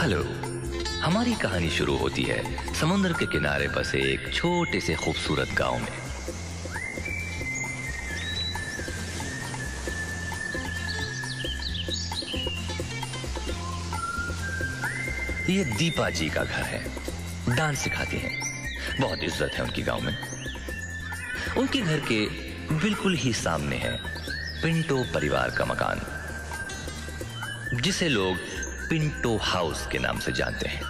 Hello. हमारी कहानी शुरू होती है समुद्र के किनारे बसे एक छोटे से खूबसूरत गांव में। ये दीपा जी का घर है। डांस सिखाती हैं। बहुत इज्जत है उनकी गांव में। उनके घर के बिल्कुल ही सामने है पिंटो परिवार का मकान, जिसे लोग पिंटो हाउस के नाम से जानते हैं।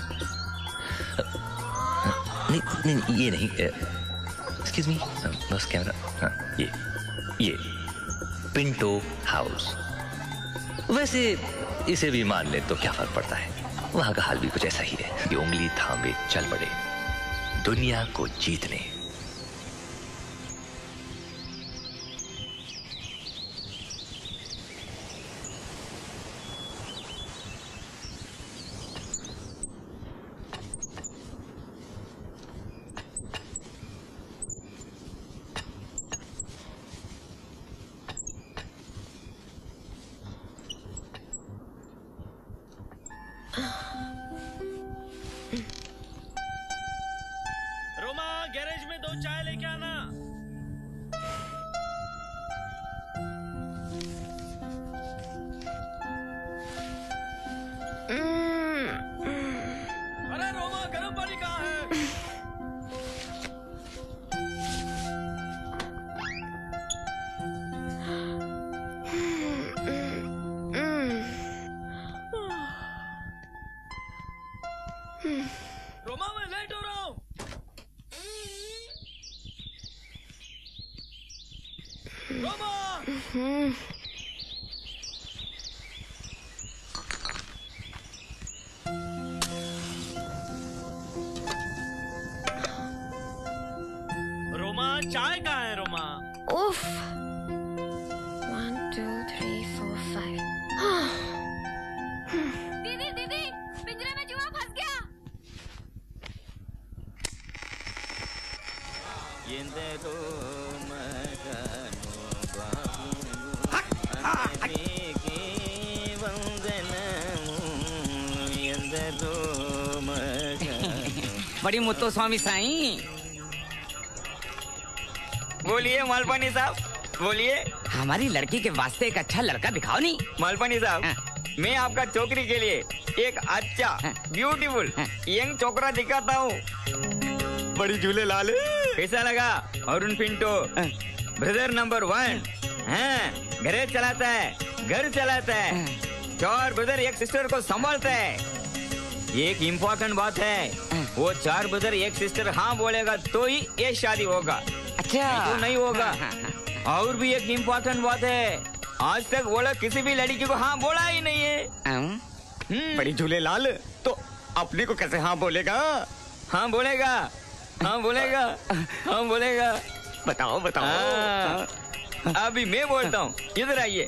नहीं, ये नहीं। एक्सक्यूज मी, बस कैमरा। हाँ, ये पिंटो हाउस। वैसे इसे भी मान ले तो क्या फर्क पड़ता है, वहां का हाल भी कुछ ऐसा ही है। ये उंगली थामे चल पड़े दुनिया को जीतने। गैरेज में 2 चाय लेके आना। अरे रोमा, गर्म पानी कहाँ है? रोमा, मैं लेट हो रहा हूँ। रोमा, चाय कहाँ है रोमा? उफ। 1 2 3 4 5। दीदी दीदी, पिंजरे में चूहा फंस गया। बड़ी मुत्तो स्वामी साईं। बोलिए मालपानी साहब, बोलिए। हमारी लड़की के वास्ते एक अच्छा लड़का दिखाओ नहीं। मालपानी साहब, मैं आपका छोकरी के लिए एक अच्छा ब्यूटीफुल यंग छोकरा दिखाता हूँ। बड़ी झूले लाल कैसा लगा? Arun Pinto, brother number 1। घर चलाता है, घर चलाता है। 4 ब्रदर एक सिस्टर को संभालता है। एक इम्पोर्टेंट बात है, वो 4 ब्रदर एक सिस्टर हाँ बोलेगा तो ही ये शादी होगा। अच्छा, तो नहीं होगा। और भी एक इम्पोर्टेंट बात है, आज तक वो लोग किसी भी लड़की को हाँ बोला ही नहीं है। बड़ी झूले लाल, तो अपने को कैसे हाँ बोलेगा? हाँ बोलेगा, हाँ बोलेगा, हाँ बोलेगा। बताओ बताओ। अभी मैं बोलता हूँ, इधर आइए।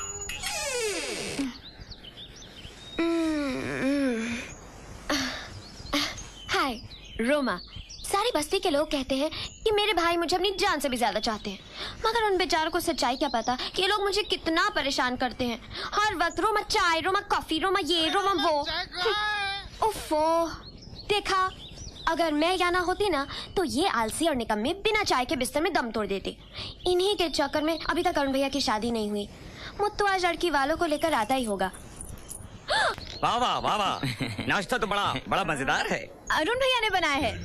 हाय रोमा, सारी बस्ती के लोग कहते हैं कि मेरे भाई मुझे अपनी जान से भी ज्यादा चाहते हैं, मगर उन बेचारों को सच्चाई क्या पता कि ये लोग मुझे कितना परेशान करते हैं। हर वक्त रोमा चाय, रोमा कॉफी, रोमा ये, रोमा वो। उफ़ो, देखा, अगर मैं यहाँ ना होती ना तो ये आलसी और निकम्मे बिना चाय के बिस्तर में दम तोड़ देते। इन्हीं के चक्कर में अभी तक अरुण भैया की शादी नहीं हुई। मुत्तू आज लड़की वालों को लेकर आता ही होगा। वाह वाह वाह वाह, नाश्ता तो बड़ा बड़ा मजेदार है। अरुण भैया ने बनाया है।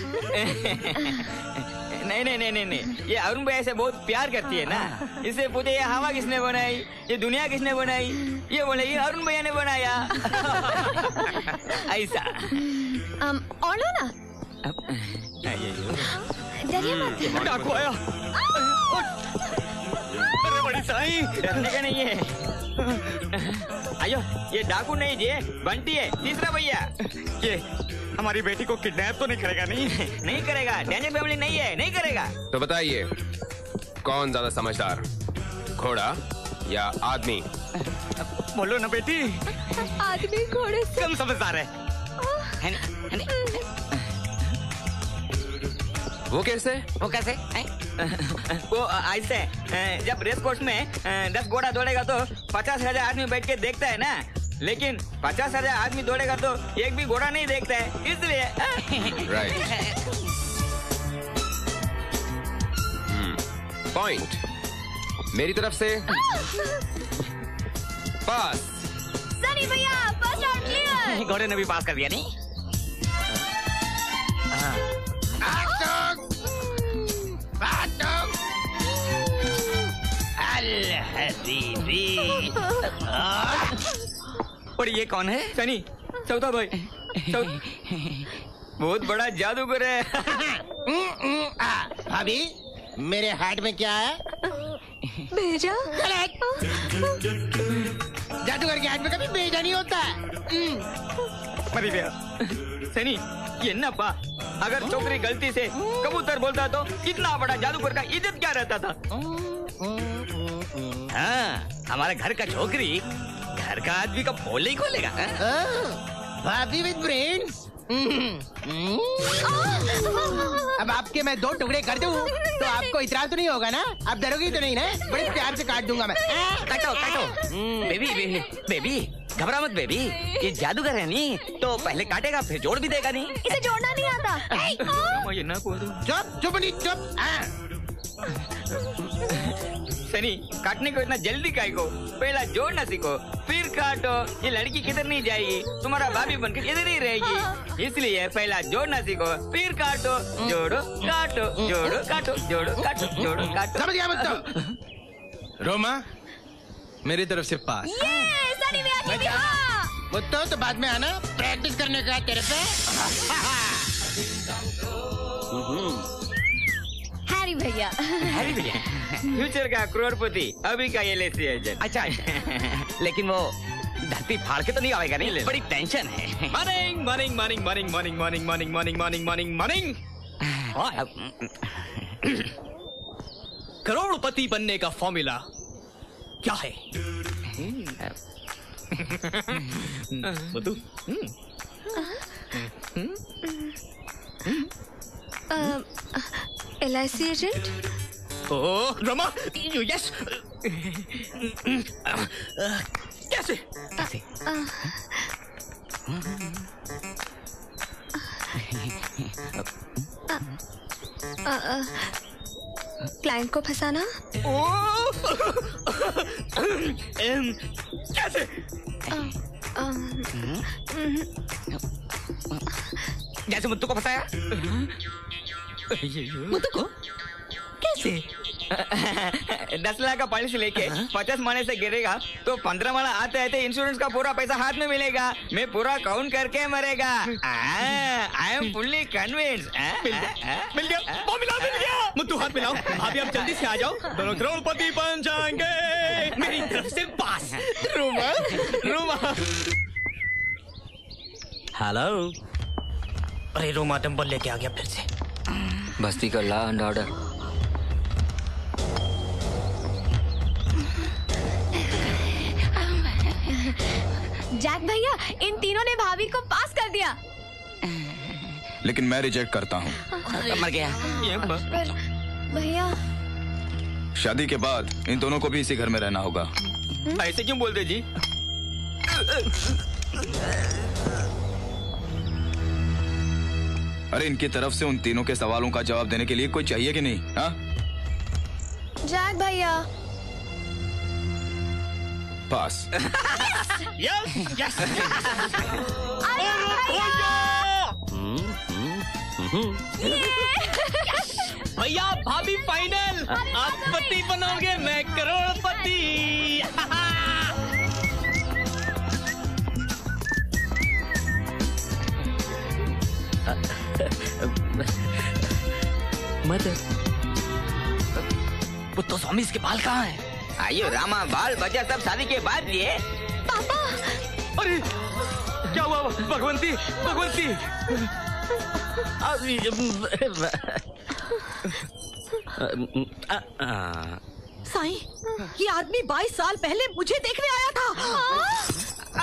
नहीं नहीं नहीं नहीं नहीं, ये अरुण भैया से बहुत प्यार करती है ना। इससे पूछे ये हवा किसने बनाई, ये दुनिया किसने बनाई? ये बोले ये अरुण भैया ने बनाया। ऐसा। और लो ना। डरिए मत। डाकू आया। अरे बड़ी साईं, डरने का नहीं है। आयो, ये डाकू नहीं जे बंटी है, तीसरा भैया। ये हमारी बेटी को किडनैप तो नहीं करेगा? नहीं करेगा, डेंजर फैमिली नहीं है, नहीं करेगा। तो बताइए, कौन ज्यादा समझदार, घोड़ा या आदमी? बोलो ना बेटी। आदमी घोड़े से कम समझदार है। वो कैसे? वो कैसे? वो ऐसे, जब रेस कोर्स में 10 घोड़ा दौड़ेगा तो 50,000 आदमी बैठ के देखता है ना, लेकिन 50,000 आदमी दौड़ेगा तो एक भी घोड़ा नहीं देखता है, इसलिए। राइट। पॉइंट मेरी तरफ से। पास। सनी भैया फर्स्ट राउंड क्लियर। घोड़े ने भी पास कर दिया नहीं। और ये कौन है? सनी, चौथा भाई। बहुत बड़ा जादूगर है। भाभी, मेरे हाथ में क्या है? भेजा। जादूगर के हाथ में कभी भेजा नहीं होता। मरी गया। सनी, ये नपा अगर छोकरी गलती से कबूतर बोलता तो कितना बड़ा जादूगर का इज्जत क्या रहता था। हाँ, हमारे घर का छोकरी घर का आदमी का बोल ही खोलेगा। भाभी विद ब्रेन्स। अब आपके मैं 2 टुकड़े कर दूं तो आपको इतराज तो नहीं होगा ना? आप डरोगी तो नहीं ना? बड़े प्यार से काट दूंगा मैं। काटो काटो। बेबी बेबी घबरा मत बेबी, ये जादूगर है नहीं तो पहले काटेगा फिर जोड़ भी देगा नहीं। इसे जोड़ना नहीं आता। ये ना चुप चुप नहीं चुप। सनी, काटने को इतना जल्दी काहे को? पहला जोड़ना सीखो फिर काटो। ये लड़की किधर नहीं जाएगी, तुम्हारा भाभी बनकर इधर ही रहेगी। इसलिए पहला जोड़ना सीखो फिर काटो। जोड़ो काटो, जोड़ो काटो, जोड़ो काटो, जोड़ो काटो। समझ गया मतलब? रोमा, मेरी तरफ से पास। ये सनी भैया की भी हाँ। मुत्तो तो बाद में आना, प्रैक्टिस करने का तेरे पे। हैरी भैया। हैरी भैया फ्यूचर का करोड़पति, अभी का LIC एजेंट। अच्छा लेकिन वो धरती फाड़ के तो नहीं आएगा नहीं? बड़ी टेंशन है। Morning morning morning morning morning morning morning morning morning morning morning. करोड़पति बनने का फॉर्मूला क्या है? बतू। LIC agent. Oh Rama, yes. कैसे? कैसे? क्लाइंट को फंसाना। कैसे? जैसे मुत्तू को फंसाया। मुत्तू को कैसे? 10 लाख का पॉलिसी लेके 50 माले से गिरेगा तो 15 माला आते आते इंश्योरेंस का पूरा पैसा हाथ में मिलेगा। मैं पूरा काउंट करके मरेगा। I am fully convinced. मिल गया, वो मिला, मिल गया। मुत्तू हाथ मिलाओ। भाभी आप जल्दी से आ जाओ, दोनों करोड़पति बन जाएंगे। मेरी तरफ से पास। रोमा रोमा। हेलो। अरे रोमा डंबल लेके आ गया फिर से। बस्ती का लॉ एंड ऑर्डर। जैक भैया, इन तीनों ने भाभी को पास कर दिया। लेकिन मैं रिजेक्ट करता हूँ। मर गया। पर भैया, शादी के बाद इन दोनों को भी इसी घर में रहना होगा। ऐसे क्यों बोलते जी? अरे इनकी तरफ से उन तीनों के सवालों का जवाब देने के लिए कोई चाहिए कि नहीं? हाँ? जैक भैया। पास। Yes yes. भैया भाभी फाइनल। आप पति बनोगे, मैं करोड़पति। मदर। पुत्तो स्वामी इसके बाल कहाँ हैं? आइयो रामा, बाल बचा सब शादी के बाद दिए। पापा। अरे क्या हुआ? भगवंती भगवंती। साईं, ये आदमी 22 साल पहले मुझे देखने आया था।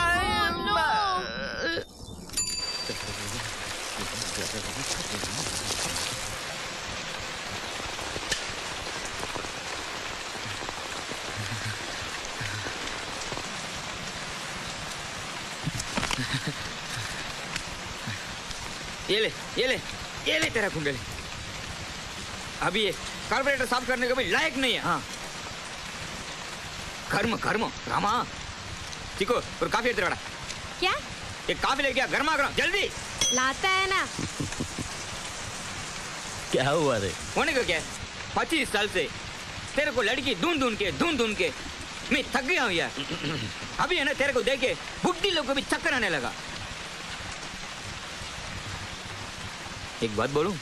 ये ले ये ले ये ले तेरा कुंडली। अभी ये कार्बोरेटर साफ करने का भी लायक नहीं है। हाँ गर्म गर्म रामा चिको और काफी तेरा क्या? एक काफी ले गया गर्मा गर्म जल्दी लाता है ना। क्या हुआ रे? होने को क्या 25 साल से तेरे को लड़की ढूंढ ढूंढ के मैं थक गया हूँ यार। अभी है ना तेरे को देखे बुढ़ी लोग को भी चक्कर आने लगा। एक बात बोलूं,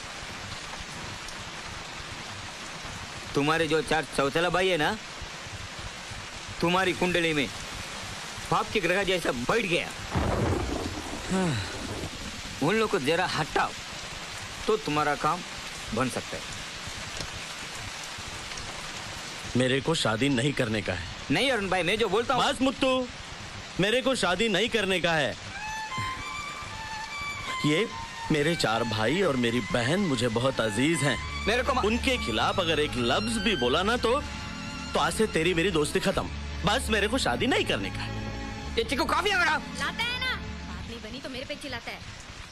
तुम्हारे जो 4 चौथला भाई है ना, तुम्हारी कुंडली में पाप के ग्रह जैसा बैठ गया। उन लोग को जरा हटाओ तो तुम्हारा काम बन सकता है। मेरे को शादी नहीं करने का है। नहीं अरुण भाई, मैं जो बोलता हूँ। बस मुत्तू, मेरे को शादी नहीं करने का है। ये मेरे 4 भाई और मेरी बहन मुझे बहुत अजीज हैं। मेरे को उनके खिलाफ अगर एक लफ्ज भी बोला ना तो आज से तेरी मेरी दोस्ती खत्म। बस मेरे को शादी नहीं करने का है। ये चिको काफी अगर लाता है ना, बात नहीं बनी तो मेरे पे चिल्लाता है।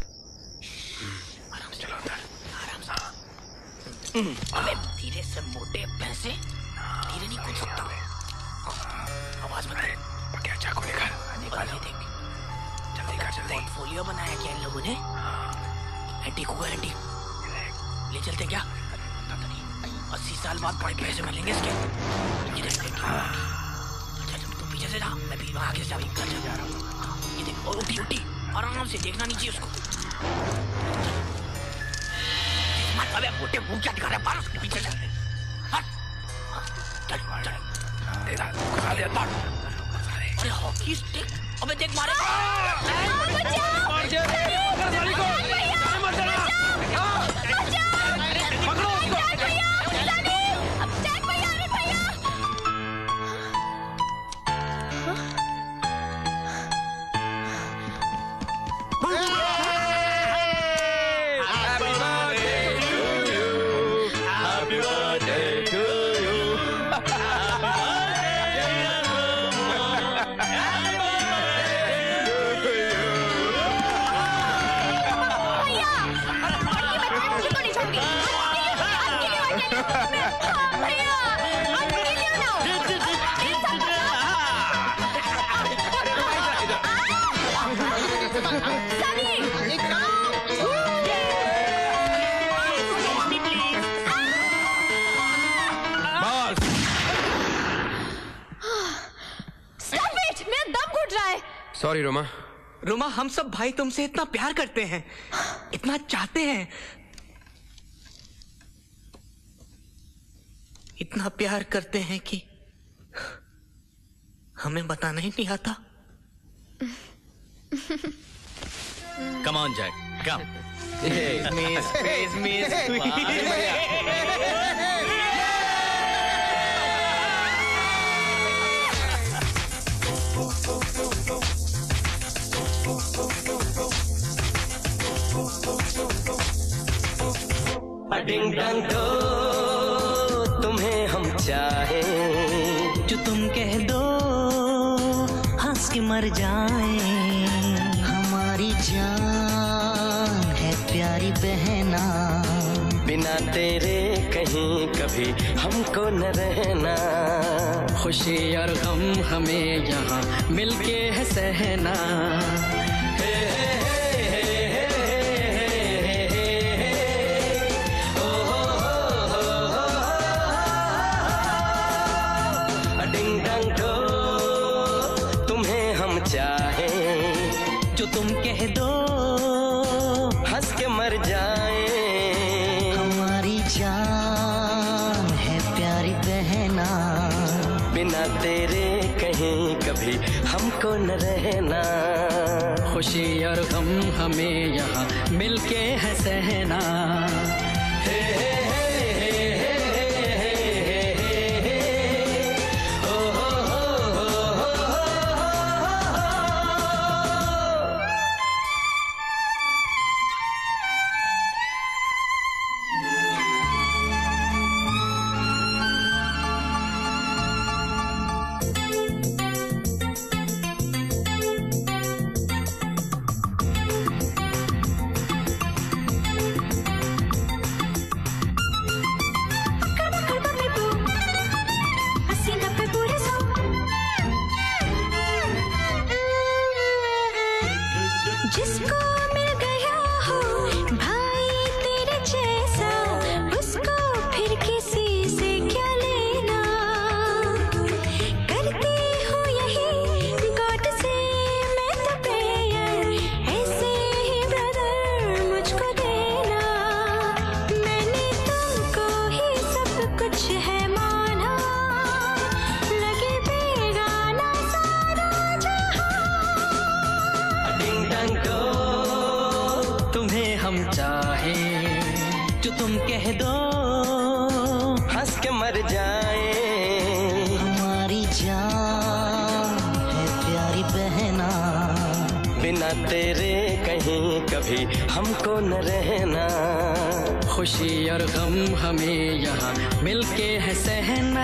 आराम से चलो अंदर, आराम से। अबे धीरे से मोटे पैसे धीरे नहीं कूद सकता। आवाज मत कर। क्या चाकू लेकर जल्दी कर जल्दी। पोर्टफोलियो बनाया क्या इन लोगों ने? एंटीक हुआ एंटीक ले चलते क्या? 80 साल बाद बड़े पैसे मिलेंगे इसके। ये देख तू पीछे से जा, मैं भी आगे से जा रहा हूँ। ये देख और उठी आराम से, देखना नीचे उसको। अबे मोटे मुंह क्या दिखा रहा है? बारह पीछे चल अरे हॉकी स्टिक, अबे देख मारे। सॉरी रोमा। रोमा, हम सब भाई तुमसे इतना प्यार करते हैं, इतना चाहते हैं, इतना प्यार करते हैं कि हमें बताना ही नहीं आता। Come on, Jack. Come. डिंग डंग दो तुम्हें हम चाहें, जो तुम कह दो हंस के मर जाएं। हमारी जान है प्यारी बहना, बिना तेरे कहीं कभी हमको न रहना। खुशी और गम हमें यहाँ मिलके है सहना। जो तुम कह दो हंस के मर जाए। हमारी जान है प्यारी बहना, बिना तेरे कहीं कभी हमको न रहना। खुशी और गम हमें यहाँ मिलके है सहना। जिसको मिल गया हो भाई तेरे जैसा, उसको फिर किसी से क्या लेना। करती हूँ यही गॉड से मैं तो प्रेयर, ऐसे ही ब्रदर मुझको देना। मैंने तुमको ही सब कुछ है माना, लगे बेगाना सारा तुम्हें हम चाहे जो तुम कह दो, हंस के मर जाए। हमारी जान है प्यारी बहना, बिना तेरे कहीं कभी हमको न रहना। खुशी और गम हमें यहाँ मिलके है सहना।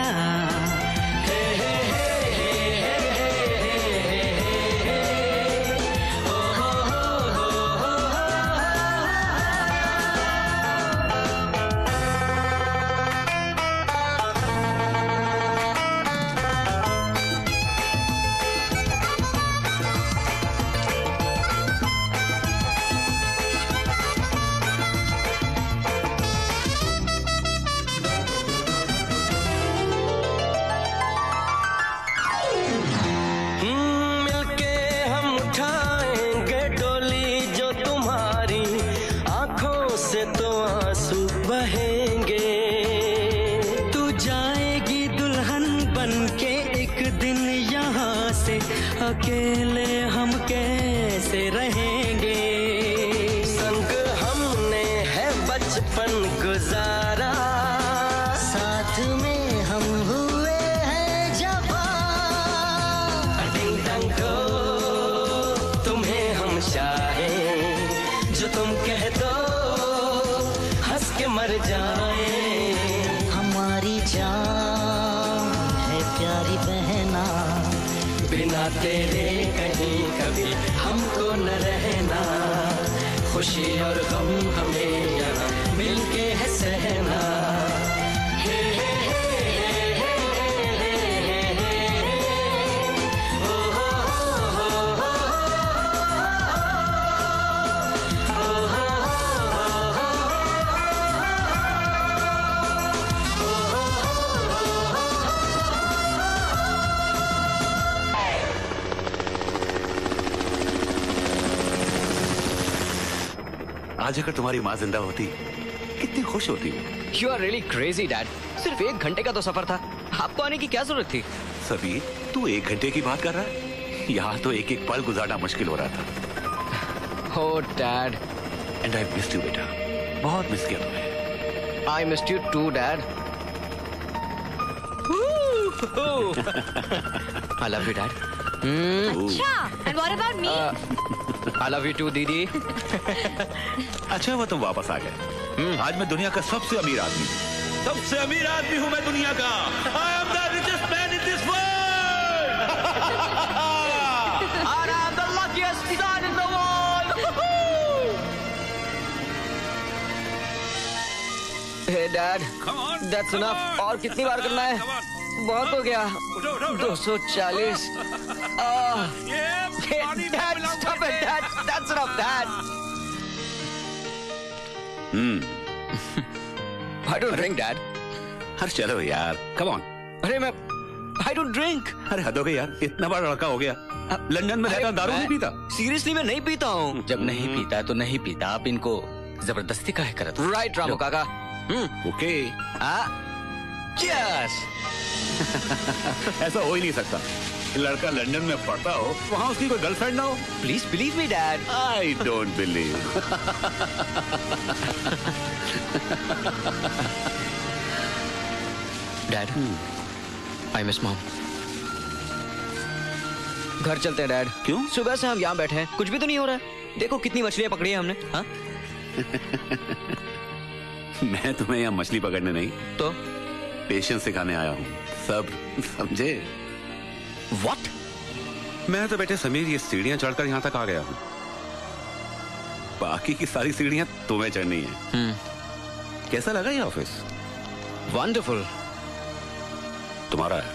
अकेले हम कैसे रहेंगे, संग हमने है बचपन गुजारा, साथ में हम हुए हैं जवान। डिंग डंग दो तुम्हें हम चाहें जो तुम कह दो, हंस के मर जाए। हमारी जान है प्यारी बहना, बिना तेरे कहीं कभी हमको न रहना। खुशी और गम हमें यहाँ मिलके है सहना। हे हे हे हे हे हे हे हे हे ओ हो हो हो आज अगर तुम्हारी माँ जिंदा होती कितनी खुश होती। You are really crazy, Dad. सिर्फ 1 घंटे का तो सफर था, आपको आने की क्या जरूरत थी? सबीर, तू 1 घंटे की बात कर रहा है? यहाँ तो एक एक पल गुजारना मुश्किल हो रहा था। Oh, Dad. And I missed you, बेटा। बहुत मिस किया तुम्हें। I missed you too, Dad. I love you, Dad. अच्छा, and what about me? I love you too, दीदी। अच्छा हुआ तुम वापस आ गए। आज मैं दुनिया का सबसे अमीर आदमी, सबसे अमीर आदमी हूँ मैं दुनिया का। I am the richest man in this world. And I am the luckiest son in the world. Hey, Dad. That's enough. और कितनी बार करना है? बहुत हो गया। 240। Dad, stop it, Dad. That's enough, Dad. I don't drink, Dad. हर चलो यार, come on. अरे मैं I don't drink. अरे हद हो गई यार, इतना बड़ा लड़का हो गया, लंदन में रहता दारू नहीं पीता। सीरियसली मैं नहीं पीता हूँ। जब नहीं पीता तो नहीं पीता, आप इनको जबरदस्ती काहे करते हो? राइट रामू काका। ओके। Cheers. ऐसा हो ही नहीं सकता। लड़का लंदन में पढ़ता हो, वहाँ उसकी कोई गर्लफ्रेंड ना हो। Please believe me, Dad. I don't believe. Dad, I miss Mom. घर चलते हैं, Dad. क्यों? सुबह से हम यहाँ बैठे हैं, कुछ भी तो नहीं हो रहा है। देखो कितनी मछलियाँ पकड़ी है हमने। हाँ? मैं तुम्हें यहाँ मछली पकड़ने नहीं, तो पेशेंस सिखाने आया हूँ। सब समझे? What? मैं तो बेटे समीर ये सीढ़ियां चढ़कर यहाँ तक आ गया हूँ, बाकी की सारी सीढ़ियां तुम्हें चढ़नी है। कैसा लगा ये ऑफिस? वंडरफुल। तुम्हारा है?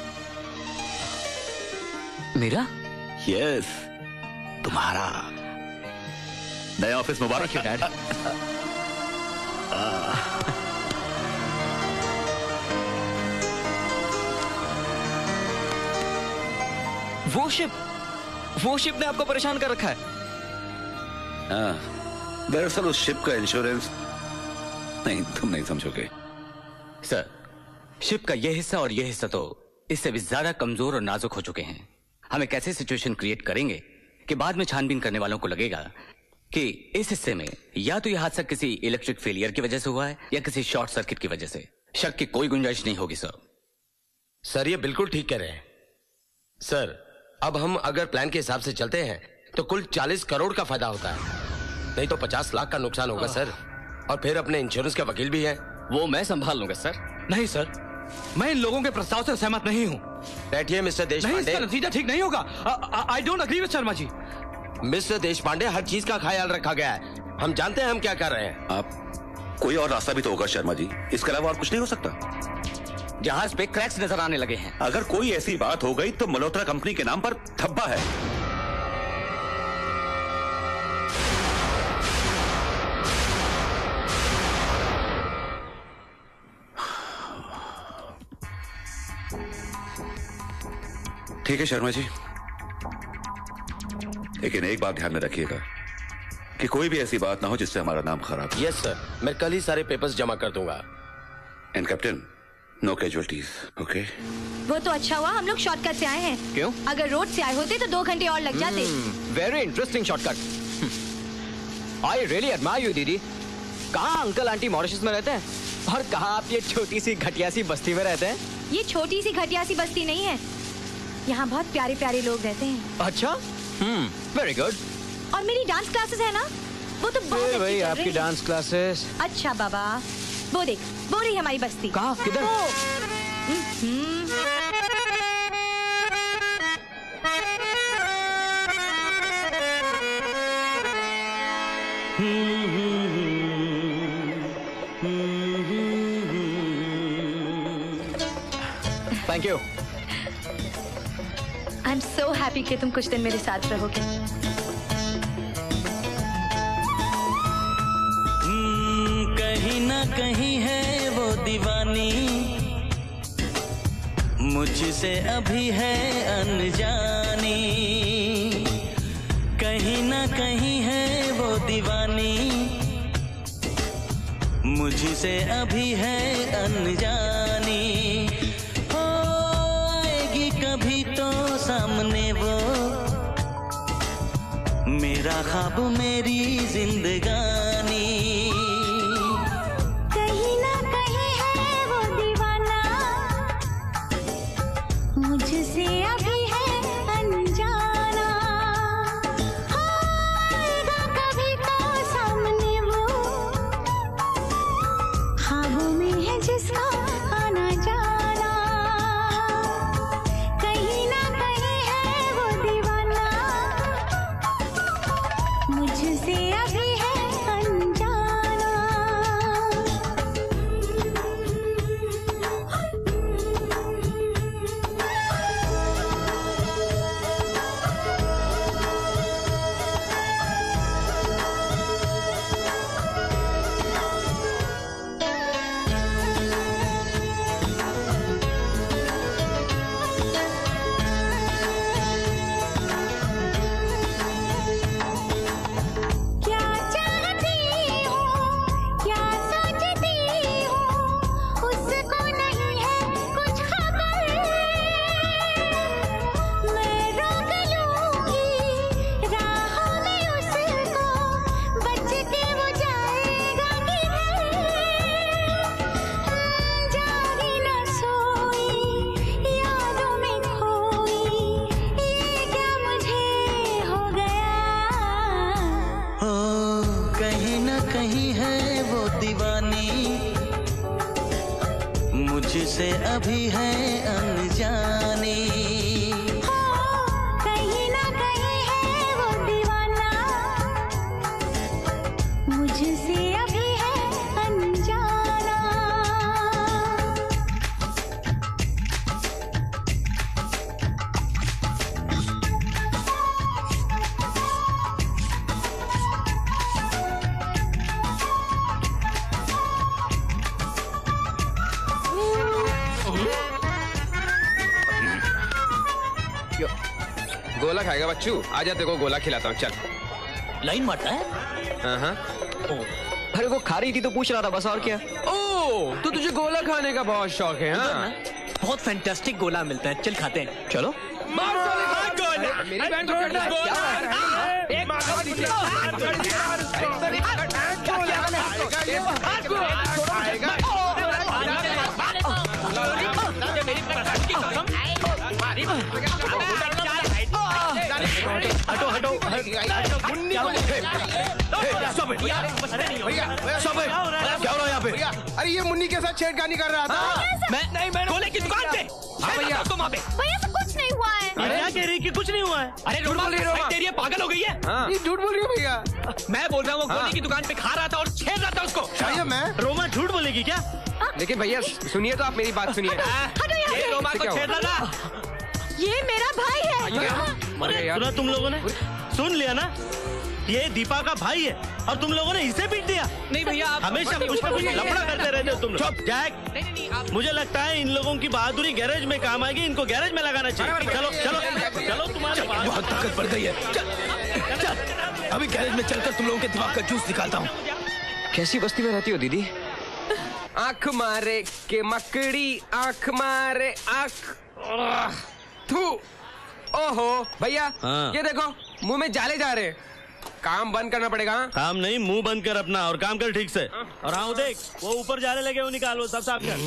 मेरा? यस, तुम्हारा। नया ऑफिस मुबारक। डैड। वो शिप ने आपको परेशान कर रखा है। हाँ, दरअसल उस शिप का इंश्योरेंस नहीं, तुम नहीं समझोगे। सर, शिप का यह हिस्सा और यह हिस्सा तो इससे भी ज्यादा कमजोर और नाजुक हो चुके हैं। हम एक ऐसी सिचुएशन क्रिएट करेंगे कि बाद में छानबीन करने वालों को लगेगा कि इस हिस्से में या तो यह हादसा किसी इलेक्ट्रिक फेलियर की वजह से हुआ है या किसी शॉर्ट सर्किट की वजह से। शक की कोई गुंजाइश नहीं होगी सर। सर, ये बिल्कुल ठीक कह रहे हैं। सर, अब हम अगर प्लान के हिसाब से चलते हैं तो कुल 40 करोड़ का फायदा होता है, नहीं तो 50 लाख का नुकसान होगा सर। और फिर अपने इंश्योरेंस के वकील भी हैं। वो मैं संभाल लूंगा सर। नहीं सर, मैं इन लोगों के प्रस्ताव से सहमत नहीं हूँ। बैठिए मिस्टर नहीं, देशपांडे। इसका नतीजा ठीक नहीं होगा। I don't agree with Sharma ji. Mister Deshpande, हर चीज का ख्याल रखा गया है। हम जानते हैं हम क्या कर रहे हैं। आप कोई और रास्ता भी तो होगा शर्मा जी, इसके अलावा और कुछ नहीं हो सकता। जहाज पे क्रैक्स नजर आने लगे हैं। अगर कोई ऐसी बात हो गई तो मल्होत्रा कंपनी के नाम पर धब्बा है। ठीक है शर्मा जी, लेकिन एक बात ध्यान में रखिएगा कि कोई भी ऐसी बात ना हो जिससे हमारा नाम खराब हो। यस सर, मैं कल ही सारे पेपर्स जमा कर दूंगा। And captain, no casualties, okay? वो तो अच्छा हुआ हम लोग शॉर्टकट से आए हैं। क्यों? अगर रोड से आए होते तो 2 घंटे और लग जाते। Very interesting shortcut. I really admire you दीदी। कहाँ अंकल आंटी मॉरिशस में रहते हैं और कहाँ आप ये छोटी सी घटिया सी बस्ती में रहते हैं? ये छोटी सी घटिया सी बस्ती नहीं है, यहाँ बहुत प्यारे प्यारे लोग रहते हैं। अच्छा, वेरी गुड। और मेरी डांस क्लासेस है ना, वो तो बहुत अच्छी भाई चल आपकी रही है। Dance classes. अच्छा बाबा, वो देख, वो रही हमारी बस्ती। कहाँ, किधर? Thank you. I am so happy कि तुम कुछ दिन मेरे साथ रहोगे। कहीं ना कहीं है वो दीवानी, मुझसे अभी है अनजानी। कहीं ना कहीं है वो दीवानी, मुझसे अभी है अनजानी। हो आएगी कभी तो सामने वो, मेरा ख्वाब मेरी जिंदगानी। कहीं ना कहीं है वो दीवाना, मुझसे अभी है अनजाना। आएगा कभी तो सामने वो, ख्वाबों में है जिसका आना जाना। कहीं ना कहीं है वो दीवाना, मुझसे अभी है अनजाना। क्या चाहती हो, क्या सोचती हो, उसको नहीं है कुछ खबर। मैं रोक लूंगी राहों में उसको, बच के वो जाएगा किधर। जागी न सोई यादों में खोई, ये क्या मुझे हो गया। हो कहीं ना कहीं है वो दीवानी, मुझसे अभी है अनजानी। कहीं ना कहीं है वो दीवाना, मुझसे अभी है अनजाना। गोला खाएगा बच्चू? आजा तेरे को गोला खिलाता हूँ, चल। लाइन मारता है? हाँ। अरे वो खा रही थी तो पूछ रहा था बस, और क्या। ओ, तो तुझे गोला खाने का बहुत शौक है? हाँ, बहुत फैंटास्टिक गोला मिलता है, चल खाते हैं। चलो। मेरी बहन को हटो हटो, क्या हो रहा है यहाँ पे? अरे ये मुन्नी के साथ छेड़खानी कर रहा था। मैं गोले की दुकान पे। हाँ भैया, तुम वहाँ पे। भैया से कुछ नहीं हुआ है। अरे क्या कह रही कि कुछ नहीं हुआ है? अरे रोमा, तेरी पागल हो गई है? ये झूठ बोल रही हो भैया। मैं बोल रहा हूँ, वो गोली की दुकान पे खा रहा था और छेड़ रहा था उसको। भैया मैं रोमा झूठ बोलेगी क्या? लेकिन भैया सुनिए तो, आप मेरी बात सुनिए। ये रोमा को छेड़ रहा था। ये मेरा भाई है। सुना तुम लोगों ने? सुन लिया ना? ये दीपा का भाई है और तुम लोगों ने इसे पीट दिया। नहीं भैया, हमेशा कुछ ना कुछ लफड़ा करते रहते हो तुम लोग। चुप जैक, मुझे लगता है इन लोगों की बहादुरी गैरेज में काम आएगी, इनको गैरेज में लगाना चाहिए। चलो चलो चलो, तुम्हारे बहुत ताकत बढ़ गई है। चल, अभी गैरेज में चलकर तुम लोगों के दिमाग का जूस निकालता हूँ। कैसी बस्ती में रहती हो दीदी? आँख मारे के मकड़ी, आँख मारे आँख। थू, ओहो भैया, ये देखो मुंह में जाले जा रहे हैं। काम बंद करना पड़ेगा। काम नहीं, मुंह बंद कर अपना और काम कर ठीक से। और हाँ देख, वो ऊपर जाने लगे, वो निकालो, सब साफ कर।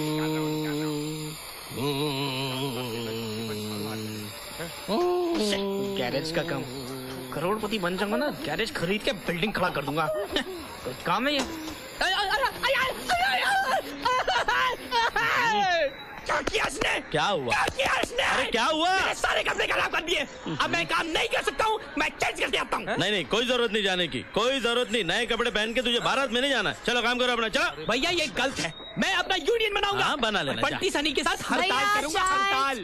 गैरेज का काम, करोड़पति बन जाऊंगा ना, गैरेज खरीद के बिल्डिंग खड़ा कर दूंगा। काम है ये। क्या किया इसने? क्या हुआ? क्या किया इसने? अरे क्या हुआ? मेरे सारे कपड़े खराब कर दिए। अब मैं काम नहीं कर सकता हूँ, मैं चेंज करके आता हूँ। नहीं नहीं, कोई जरूरत नहीं जाने की, कोई जरूरत नहीं। नए कपड़े पहन के तुझे भारत में नहीं जाना। चलो काम करो अपना, चलो। भैया ये गलत है, मैं अपना यूनियन बनाऊंगा। हाँ, बना लेना। बंटी सनी के साथ हड़ताल करूंगा, हड़ताल।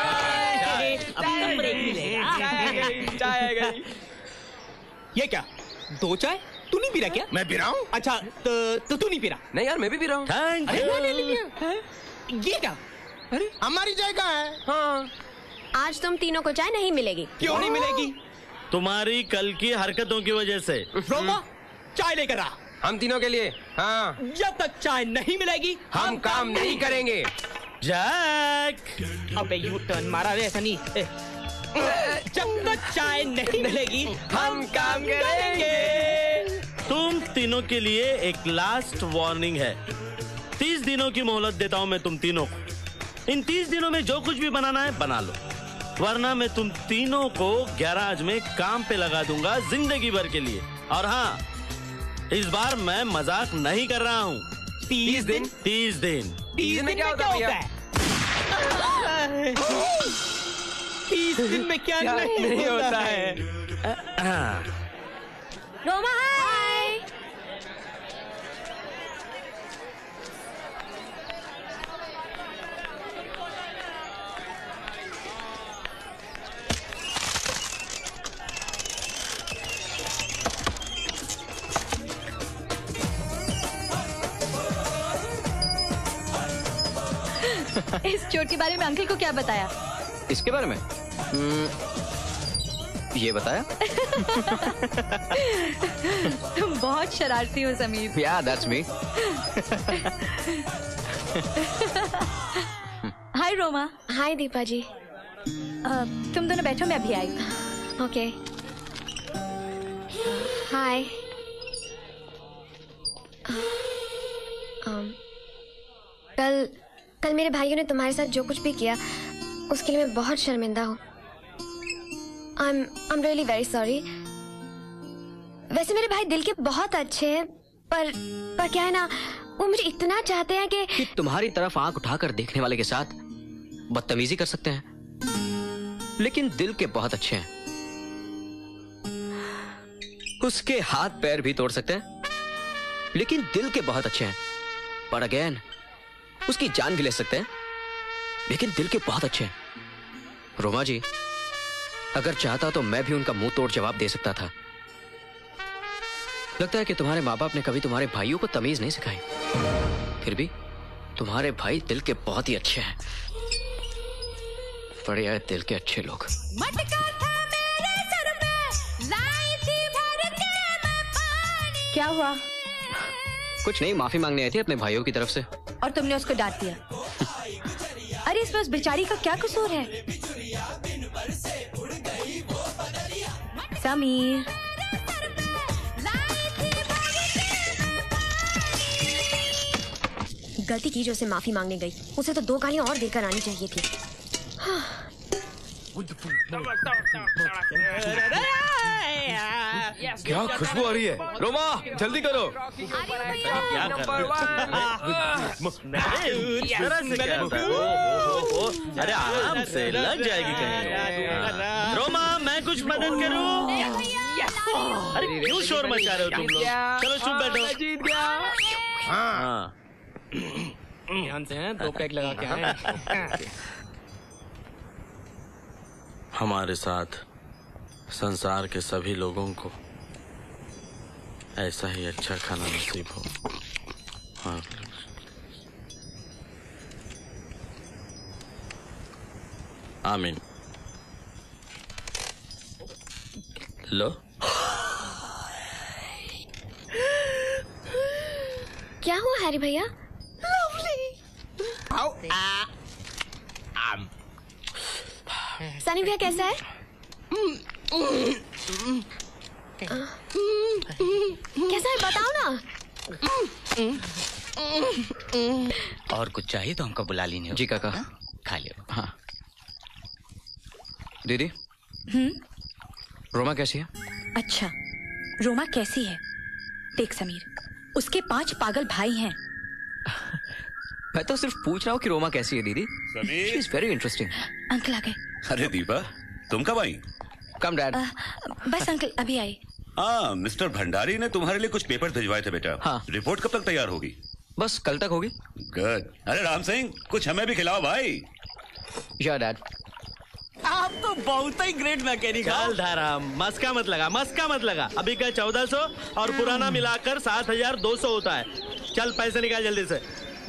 चाय। ये क्या, 2 चाय? तू नहीं पी रहा क्या? मैं पी रहा हूँ। अच्छा तो तू नहीं पी रहा? नहीं यार, मैं भी पी रहा हूँ। ये क्या? अरे हमारी चाय कहाँ है? हाँ, आज तुम तीनों को चाय नहीं मिलेगी। क्यों नहीं मिलेगी? तुम्हारी कल की हरकतों की वजह से। रोमा, चाय लेकर आ। हम तीनों के लिए। हाँ, जब तक चाय नहीं मिलेगी हम काम नहीं करेंगे। जैक, अबे यू टर्न मारा रे, ऐसा नहीं। जब तक चाय नहीं मिलेगी हम काम करेंगे। तुम तीनों के लिए एक लास्ट वार्निंग है। 30 दिनों की मोहलत देता हूं मैं तुम तीनों को। इन 30 दिनों में जो कुछ भी बनाना है बना लो, वरना मैं तुम तीनों को गैराज में काम पे लगा दूंगा जिंदगी भर के लिए। और हाँ, इस बार मैं मजाक नहीं कर रहा हूँ। 30 दिन? 30 दिन। 30 दिन में क्या होता है? 30 दिन में क्या नहीं होता है? रोमा हाय। इस चोट के बारे में अंकल को क्या बताया? इसके बारे में ये बताया। तुम बहुत शरारती हो समीर। Yeah, that's me. हाय रोमा। हाय दीपा जी। तुम दोनों बैठो, मैं अभी आई। ओके। हाय। कल मेरे भाइयों ने तुम्हारे साथ जो कुछ भी किया उसके लिए मैं बहुत शर्मिंदा हूँ। I'm really very sorry। वैसे मेरे भाई दिल के बहुत अच्छे हैं, पर क्या है ना, वो मुझे इतना चाहते हैं कि तुम्हारी तरफ आंख उठाकर देखने वाले के साथ बदतमीजी कर सकते हैं, लेकिन दिल के बहुत अच्छे हैं। उसके हाथ पैर भी तोड़ सकते हैं, लेकिन दिल के बहुत अच्छे हैं। पर अगेन, उसकी जान भी ले सकते हैं, लेकिन दिल के बहुत अच्छे हैं। रोमा जी, अगर चाहता तो मैं भी उनका मुंह तोड़ जवाब दे सकता था। लगता है कि तुम्हारे माँ बाप ने कभी तुम्हारे भाइयों को तमीज नहीं सिखाई, फिर भी तुम्हारे भाई दिल के बहुत ही अच्छे हैं। बढ़िया है, दिल के अच्छे लोग। मटका था मेरे सर में, लाई थी भर के मैं पानी। क्या हुआ? कुछ नहीं, माफी मांगने आई थी अपने भाइयों की तरफ से। और तुमने उसको डांट दिया? अरे इसमें उस बेचारी का क्या कसूर है? समीर, गलती की जो उसे माफी मांगने गई, उसे तो 2 गालियां और देकर आनी चाहिए थी। क्या खुशबू आ रही है? रोमा जल्दी करो। अरे आराम से, लग जाएगी कहीं। रोमा, मैं कुछ मदद करूं? अरे क्यों शोर मचा रहे हो तुम लोग? चलो चुप बैठो। जीत गया। हाँ, ध्यान से हैं, 2 पैक लगा के आए। हमारे साथ संसार के सभी लोगों को ऐसा ही अच्छा खाना नसीब हो। हाँ। आमीन। लो। क्या हुआ हैरी भैया? सनी भैया कैसा है? कैसा है बताओ ना। और कुछ चाहिए तो हमको बुला लीजिए। जी काका। खा लियो। हाँ। दीदी, रोमा कैसी है? अच्छा, रोमा कैसी है? देख समीर, उसके 5 पागल भाई हैं। मैं तो सिर्फ पूछ रहा हूँ कि रोमा कैसी है दीदी। Sameer. She is very interesting. Uncle आ गए। अरे दीपा, तुम कब आई? कम डैड। बस अंकल अभी आई। हाँ, मिस्टर भंडारी ने तुम्हारे लिए कुछ पेपर भिजवाए थे बेटा। हाँ। रिपोर्ट कब तक तैयार होगी? बस कल तक होगी। गुड। अरे राम सिंह, कुछ हमें भी खिलाओ भाई। या डैड। आप तो बहुत ही ग्रेट मैकेनिक हो। चल धारा, मस्का मत लगा, मस्का मत लगा। अभी का 1400 और पुराना मिलाकर 7200 होता है। चल पैसे निकाल जल्दी से।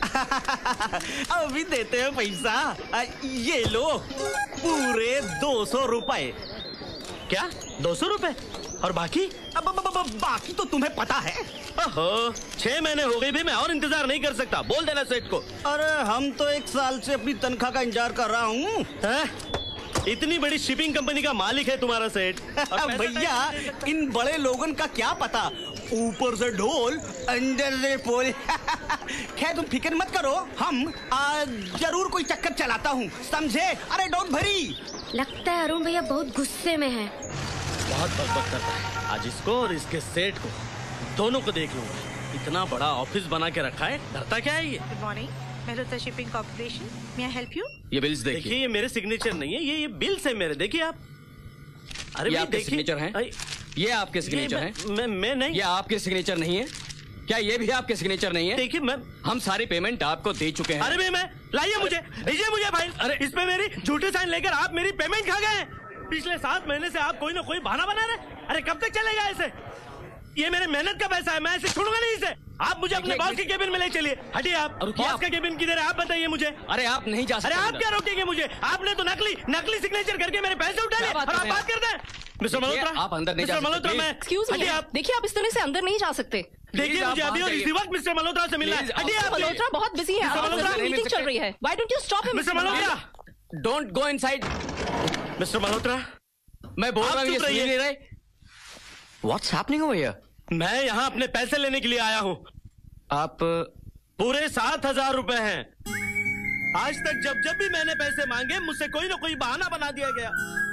अभी देते हैं पैसा। ये लो, पूरे 200 रुपए। क्या 200 रुपए? और बाकी? अब बाकी तो तुम्हें पता है। ओहो, 6 महीने हो गए भी, मैं और इंतजार नहीं कर सकता। बोल देना सेठ को। अरे हम तो 1 साल से अपनी तनख्वाह का इंतजार कर रहा हूँ। इतनी बड़ी शिपिंग कंपनी का मालिक है तुम्हारा सेठ। भैया, इन बड़े लोगन का क्या पता, ऊपर से ढोल अंदर से पोल। खैर तुम फिक्र मत करो, हम जरूर कोई चक्कर चलाता हूँ, समझे? अरे डोंट वरी। लगता है अरुण भैया बहुत गुस्से में है। बहुत बकबक करता है। आज इसको और इसके सेठ को, दोनों को देख लूंगा। इतना बड़ा ऑफिस बना के रखा है, डरता क्या है ये? Good morning, Mehta shipping corporation, may I help you? ये बिल्स देखिए, ये मेरे सिग्नेचर नहीं है, ये बिल्स है मेरे। देखिए आप। अरे ये आपके सिग्नेचर हैं? ये आपके सिग्नेचर हैं? मैं नहीं। ये आपके सिग्नेचर नहीं है? क्या ये भी आपके सिग्नेचर नहीं है? देखिए मैं, हम सारी पेमेंट आपको दे चुके हैं। अरे भी मैं, लाइए मुझे, दीजिए मुझे फाइल। अरे इसमें मेरी झूठे साइन लेकर आप मेरी पेमेंट खा गए। पिछले 7 महीने से आप कोई ना कोई बहाना बना रहे। अरे कब तक चलेगा ऐसे? ये मेरे मेहनत का पैसा है, मैं ऐसे छोड़ूंगा नहीं इसे। आप मुझे अपने बॉस के केबिन में ले चलिए। हटिए आप। बॉस का केबिन किधर है आप बताइए मुझे। अरे आप नहीं जा सकते। अरे आप क्या रोकेंगे मुझे? आपने तो नकली सिग्नेचर करके मेरे पैसे उठा लिए और आप बात करते हैं। मिस्टर मल्होत्रा, आप अंदर नहीं जा सकते। मल्होत्रा, मैं हटिए आप। देखिए आप इस तरह से अंदर नहीं जा सकते। देखिए मुझे अभी और इसी वक्त मिस्टर मल्होत्रा से मिलना है। हटिए आप। मल्होत्रा बहुत बिजी है, मीटिंग चल रही है। Why don't you stop him? Mister Malhotra, don't go inside. Mister Malhotra, मैं बोल रहा हूँ, ये सुन नहीं रहे। What's happening over here? मैं यहाँ अपने पैसे लेने के लिए आया हूँ। आप पूरे 7000 रुपए हैं। आज तक जब भी मैंने पैसे मांगे, मुझसे कोई ना कोई बहाना बना दिया गया।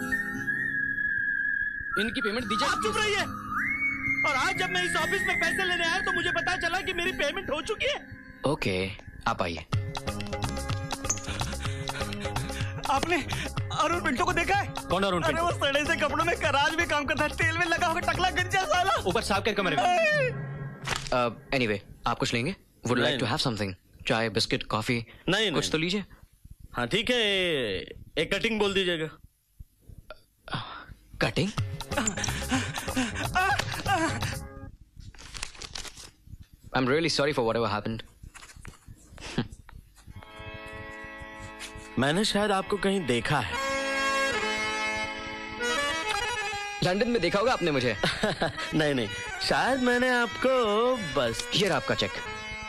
इनकी पेमेंट दीजिए। आप चुप रहिए। और आज जब मैं इस ऑफिस में पैसे लेने आया तो मुझे पता चला कि मेरी पेमेंट हो चुकी है। ओके, आप आइए। आपने अरुण पिंटो को देखा है? कौन अरुण पिंटो? अरे वो सड़े से कपड़ों में गराज में काम करता है, तेल में लगा होगा, टकला गंजा साला। ऊपर साफ कर कमरे में। एनीवे, आप कुछ लेंगे? Would like to have something? चाय, बिस्किट, कॉफी? नहीं, कुछ तो लीजिए। हाँ ठीक है, एक कटिंग बोल दीजिएगा। Cutting? I'm really sorry for whatever happened. मैंने शायद आपको कहीं देखा है। लंदन में देखा होगा आपने मुझे। नहीं नहीं, शायद मैंने आपको बस। ये रहा आपका चेक।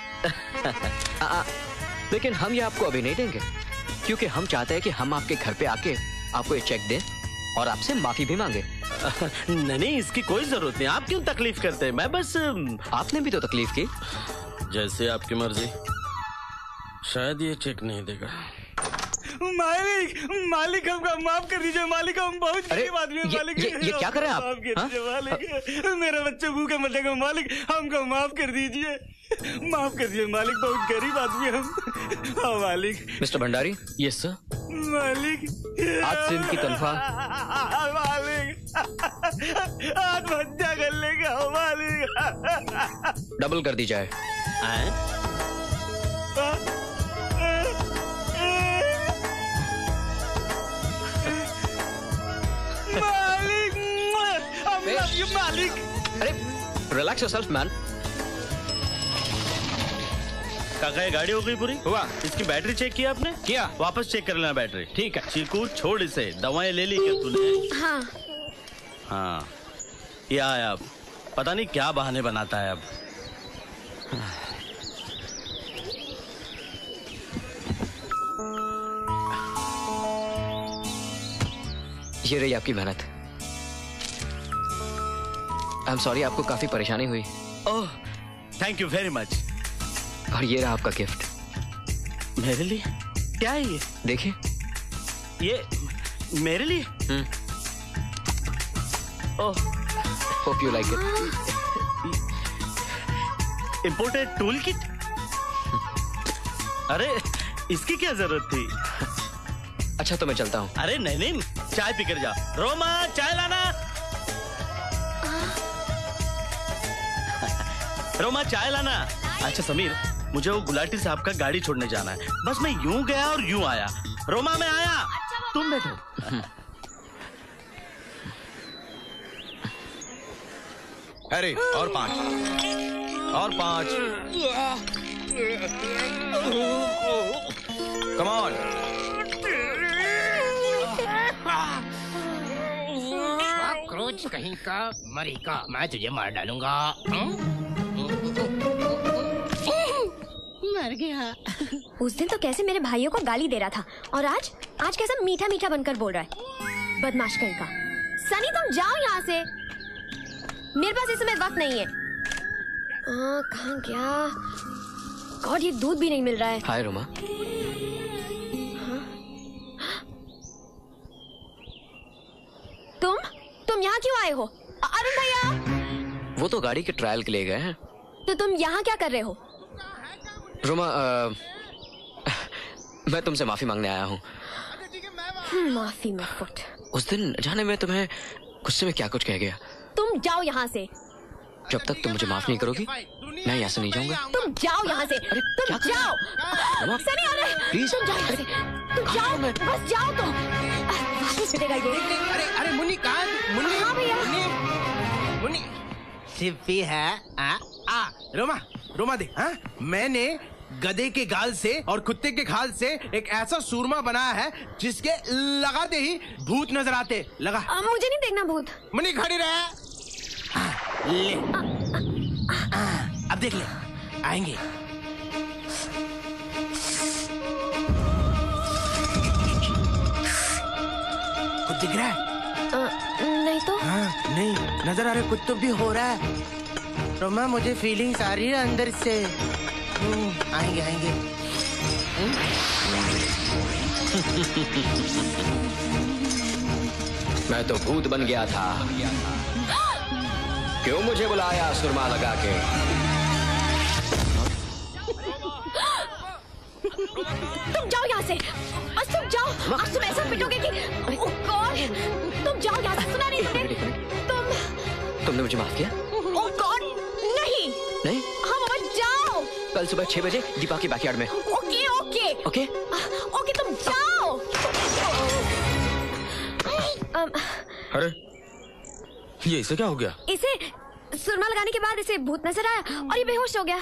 लेकिन हम ये आपको अभी नहीं देंगे, क्योंकि हम चाहते हैं कि हम आपके घर पे आके आपको ये चेक दें और आपसे माफी भी मांगे। नहीं नहीं, इसकी कोई जरूरत नहीं। आप क्यों तकलीफ करते हैं? मैं बस। आपने भी तो तकलीफ की। जैसे आपकी मर्जी। शायद ये चेक नहीं देगा। मालिक, मालिक हमको माफ कर दीजिए मालिक, हम बहुत गरीब आदमी हैं मालिक। ये क्या कर रहे हैं आप? माफ कर दीजिए मालिक, मेरा बच्चा भूखे मरेगा मालिक, हमको माफ कर दीजिए, माफ कर दीजिए मालिक, बहुत गरीब आदमी हम। हाँ मालिक। मिस्टर भंडारी। Yes sir. मालिक, आज से इनकी तनख्वाह। मालिक, आत्महत्या कर लेगा मालिक। डबल कर दी जाए। मालिक, I love you, मालिक। अरे रिलैक्स योरसेल्फ मैन। काका, ये गाड़ी हो गई पूरी? हुआ। इसकी बैटरी चेक किया आपने? किया। वापस चेक कर लेना बैटरी। ठीक है। चीकू छोड़ इसे, दवाएं ले ली क्या तूने? हाँ। हाँ, ये आया अब। पता नहीं क्या बहाने बनाता है अब। ये रही आपकी मेहनत। आई एम सॉरी, आपको काफी परेशानी हुई। Oh, thank you very much. और ये रहा आपका गिफ्ट। मेरे लिए? क्या है ये? देखिए। ये मेरे लिए? Oh, hope you like it. Imported tool kit? अरे इसकी क्या जरूरत थी? अच्छा तो मैं चलता हूँ। अरे नहीं नहीं, चाय पी कर जा। रोमा, चाय लाना। रोमा, चाय लाना। अच्छा समीर, मुझे वो गुलाटी साहब का गाड़ी छोड़ने जाना है। बस मैं यूं गया और यूं आया। रोमा, मैं आया। तुम बैठो। अरे और 5 और 5। Come on. क्रोच कहीं का मरी का, मैं तुझे मार डालूंगा। मर गया। उस दिन तो कैसे मेरे भाइयों को गाली दे रहा था, और आज कैसा मीठा मीठा बनकर बोल रहा है। बदमाश कहीं का। सनी, तुम जाओ यहाँ से, मेरे पास इस समय वक्त नहीं है। कहाँ गया? गॉड, ये दूध भी नहीं मिल रहा है। हाय रोमा। तुम यहाँ क्यों आए हो? अरुण भैया। वो तो गाड़ी के ट्रायल के लिए गए हैं। तो तुम यहाँ क्या कर रहे हो? रोमा, मैं तुमसे माफी मांगने आया हूँ। माफी मत। उस दिन जाने में तुम्हें गुस्से में क्या कुछ कह गया। तुम जाओ यहाँ से। जब तक तुम मुझे माफ नहीं करोगी, मैं यहाँ से नहीं जाऊंगा। तुम जाओ यहाँ से। तुम जाओ। सनी, अरे प्लीज, तुम जाओ यहाँ से। तुम जाओ, बस जाओ तुम। वापस मिलेगा ये। अरे मुन्नी कहाँ? मुन्नी। हाँ भैया। मुन्नी सिप्पी है। रोमा दे। हाँ, मैंने गधे के गाल से और कुत्ते के खाल से एक ऐसा सूरमा बनाया है जिसके लगाते ही भूत नजर आते। लगा। मुझे नहीं देखना भूत। मुन्नी खड़ी रहे। ले। अब देख ले, आएंगे। कुछ दिख रहा है? नहीं तो। हाँ, नहीं नजर आ रहा है, कुछ तो भी हो रहा है। रोमा, मुझे फीलिंग्स आ रही है अंदर से। आएंगे। मैं तो भूत बन गया था। क्यों मुझे बुलाया सुरमा लगा के? तुम जाओ यहाँ से। बस तुम जाओ। आज तुम ऐसा पिटोगे कि ओह गॉड। तुम जाओ यहाँ से। सुना नहीं तुमने? तुमने मुझे माफ किया? ओह गॉड, नहीं। नहीं? हाँ बाबा, जाओ। कल सुबह 6 बजे दीपा की बैकयार्ड में। ओके ओके ओके ओके, तुम जाओ। अरे ये इसे क्या हो गया? इसे सुरमा लगाने के बाद इसे भूत नजर आया और ये बेहोश हो गया।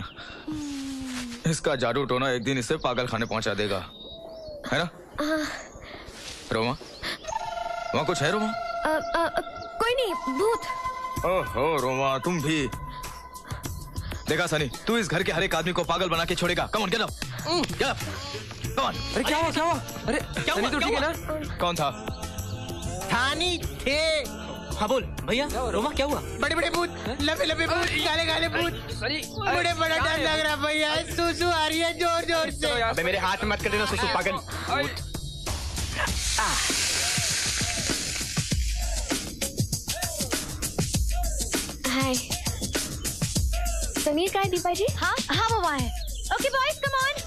इसका जादू टोना एक दिन इसे पागल खाने पहुंचा देगा, है ना? रोमा, वहाँ कुछ है रोमा? कोई भूत। ओहो रोमा, तुम भी। देखा सनी, तू इस घर के हर एक आदमी को पागल बना के छोड़ेगा। Come on, get up, get up, come on. अरे क्या हुआ, क्या हुआ? अरे सनी तो ठीक है ना? कौन था? थानी थे। हाँ बोल भैया, रोमा क्या हुआ? बड़े बड़े भूत, लंबे लंबे भूत, काले काले भूत। बड़े बड़ा डर लग रहा भैया। सुसु आ रही है जोर जोर से। अबे मेरे हाथ में मत कर देना सुसु पागल। हाय समीर, का है दीपा जी? हाँ हाँ वो वहाँ है। Okay boys come on.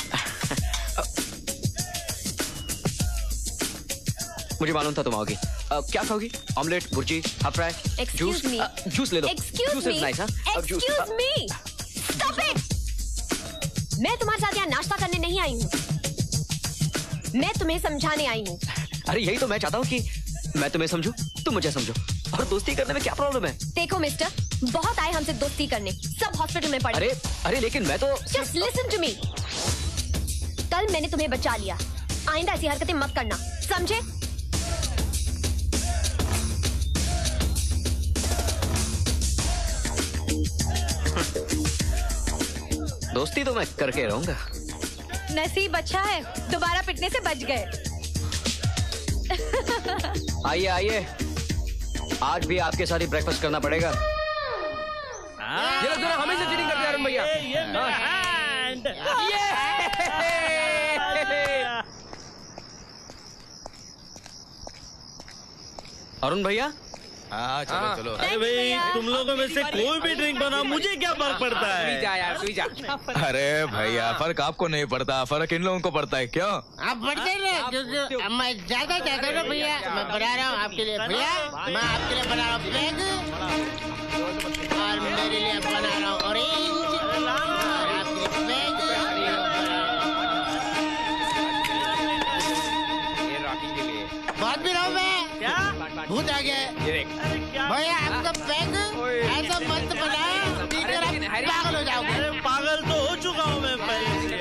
मुझे मालूम था तुम आओगी। क्या खाओगी? ऑमलेट, भुर्जी, half fry, Excuse me. Juice ले लो। Excuse juice me. Is nice. Excuse me. Stop it. मैं तुम्हारे साथ यहाँ नाश्ता करने नहीं आई हूँ, मैं तुम्हें समझाने आई हूँ। अरे यही तो मैं चाहता हूँ कि मैं तुम्हें समझूं, तुम मुझे समझो। और दोस्ती करने में क्या प्रॉब्लम है? देखो मिस्टर, बहुत आए हमसे दोस्ती करने, सब हॉस्पिटल में पड़े। अरे लेकिन मैं तो Just listen to me. कल मैंने तुम्हें बचा लिया, आइंदा ऐसी हरकतें मत करना, समझे? दोस्ती तो मैं करके रहूंगा। नसीब अच्छा है, दोबारा पिटने से बच गए। आइए आइए, आज भी आपके साथ ही ब्रेकफास्ट करना पड़ेगा। ये लोग दोनों हमेशा चीटिंग करते हैं अरुण भैया। अरुण भैया, हाँ चलो चलो। अरे भाई, तुम लोगों में से कोई भी ड्रिंक बनाओ, मुझे क्या फर्क पड़ता है? जा यार, तू ही जा। अरे भैया, फर्क आपको नहीं पड़ता, फर्क इन लोगों को पड़ता है। क्यों? आप बढ़ते ना, क्योंकि मैं ज्यादा चाहता हूँ भैया। मैं बना रहा हूँ आपके लिए भैया, मैं आपके लिए बना रहा हूँ बैग, और मेरे लिए बना रहा हूँ ऑरेंज, और आपके लिए बैग। बहुत भी रहा हूँ मैं। भूत आ गया भैया, आपका बैग ऐसा मस्त बनाया, पीकर आप पागल हो जाओगे। अरे पागल तो हो चुका हूँ मैं पहले से।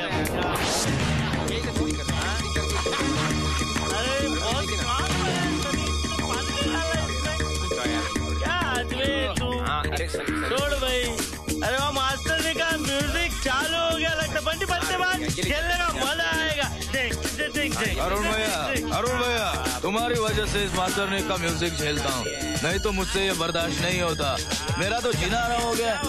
अरे बहुत क्या आदमी तू? छोड़ भाई। अरे वो मास्टर ने कहा म्यूजिक चालू हो गया, लगता है बंटी बनते बाद खेलने का मजा आएगा। अरुण भैया, तुम्हारी वजह से इस मास्टर ने का म्यूजिक झेलता हूँ, नहीं तो मुझसे ये बर्दाश्त नहीं होता। मेरा तो जीना आराम हो गया।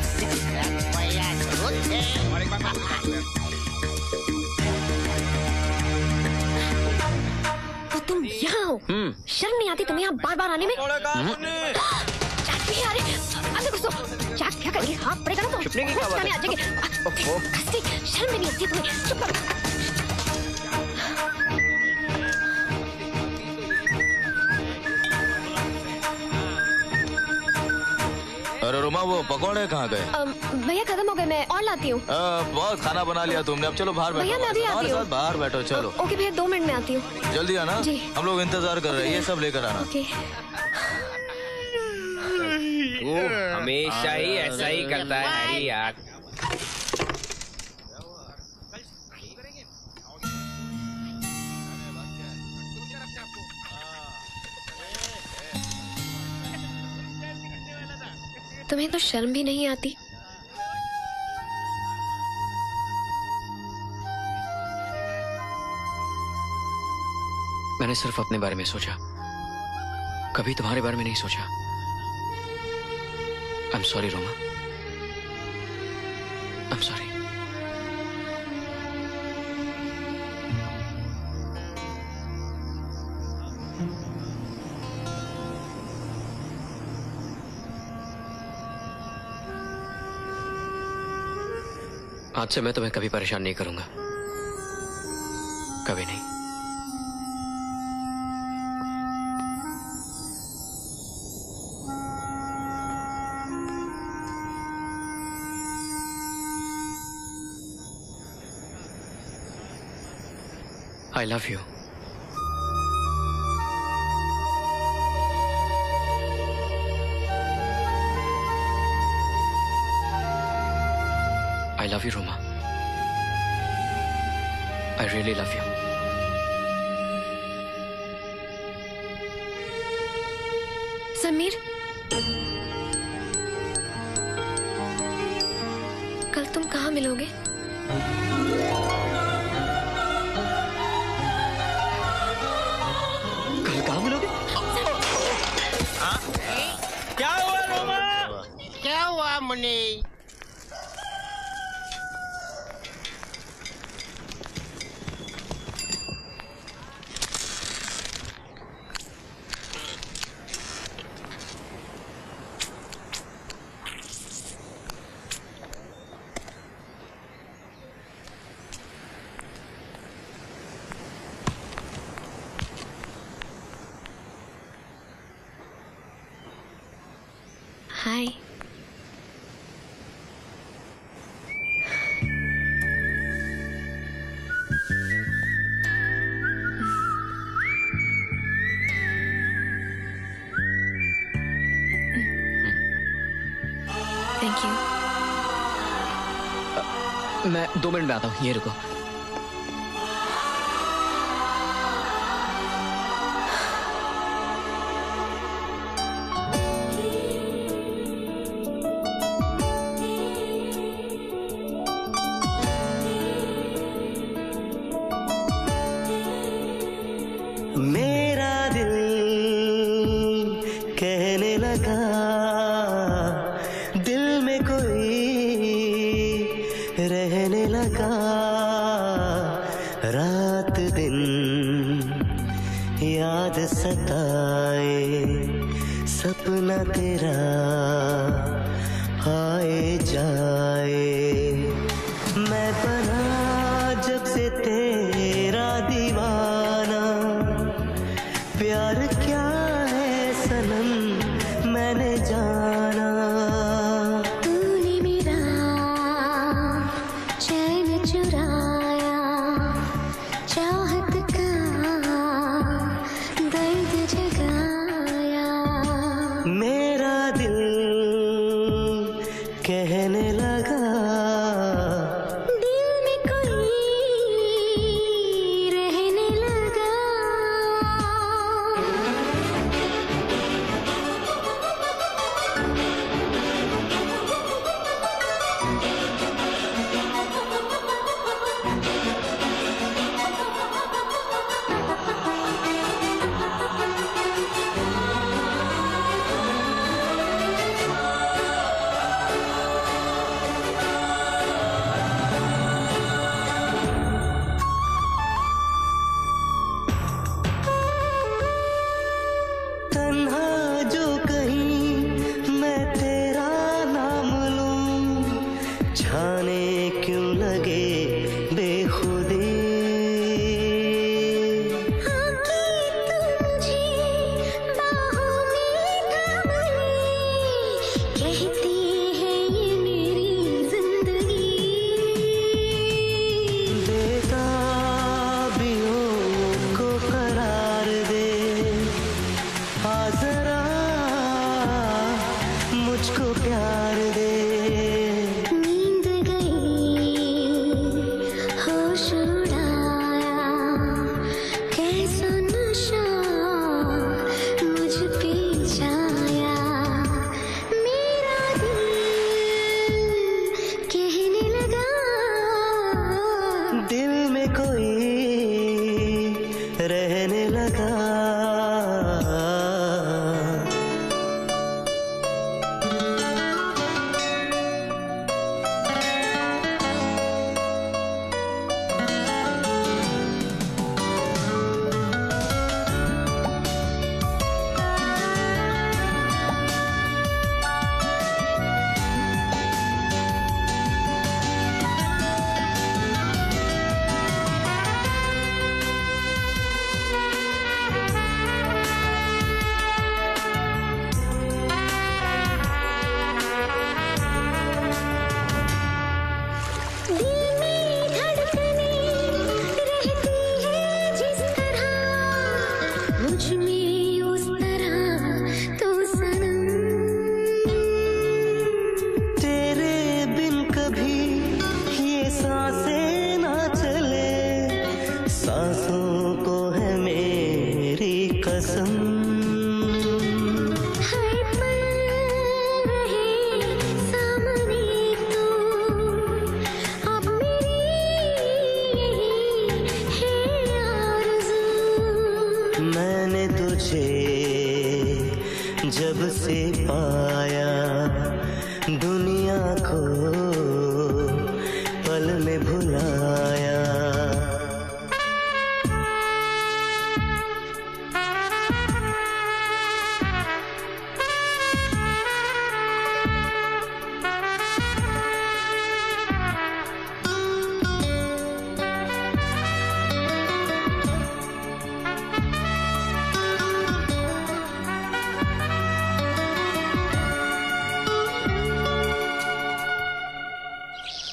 तो तुम यहाँ हो? शर्म नहीं आती तुम्हें यहाँ बार बार आने में? चाट भी आ रहे, अंदर घुसो। चाट क्या करेंगे? हाथ पड़ेगा ना तो चुपने की क्या बात है? आ जाएंगे। शर्म भी नहीं आती तुम्हें? चुप करो। अरे रोमा, वो पकौड़े कहाँ गए? भैया खत्म हो गए, मैं और लाती हूँ। बहुत खाना बना लिया तुमने, अब चलो बाहर बैठो। भैया मैं भी आती हमारे हूँ। साथ बाहर बैठो, चलो। ओके भैया, 2 मिनट में आती हूँ। जल्दी आना, जी। हम लोग इंतजार कर रहे हैं, ये सब लेकर आना। ओके। वो हमेशा ही ऐसा ही करता है हैरी यार। तुम्हें तो शर्म भी नहीं आती? मैंने सिर्फ अपने बारे में सोचा, कभी तुम्हारे बारे में नहीं सोचा। I am sorry Roma, I am sorry. आज से मैं तुम्हें कभी परेशान नहीं करूंगा, कभी नहीं। I love you. I love you, Roma. I really love you. Sameer, कल तुम कहाँ मिलोगे? कल कहाँ मिलोगे? क्या हुआ रोमा? क्या हुआ मुन्नी? हाय। Thank you. मैं 2 मिनट में आता हूँ, ये रुको। मेरा दिल कहने लगा, दिल में कोई रहने लगा, रात दिन याद सताए, सपना तेरा आए जाए। मैं बना जब से तेरा दीवाना, प्यार क्या है सनम मैंने जाना। तूने मेरा चैन चुराया, चाहत का दर्द जगाया। मेरा दिल कहने लगा, दिल में कोई रहने लगा। तन्हा जो कहीं मैं तेरा नाम लूं, छाने क्यों लगे बेखुदी। आके तू मुझे बाहों में थाम ले, कहती है ये मेरी जिंदगी। बेताबियों को करार दे, आ जरा मुझको प्यार दे। नींद गई होश उड़ाया, कैसा नशा मुझ पे छाया। मेरा दिल कहने लगा, दिल में कोई रहने लगा।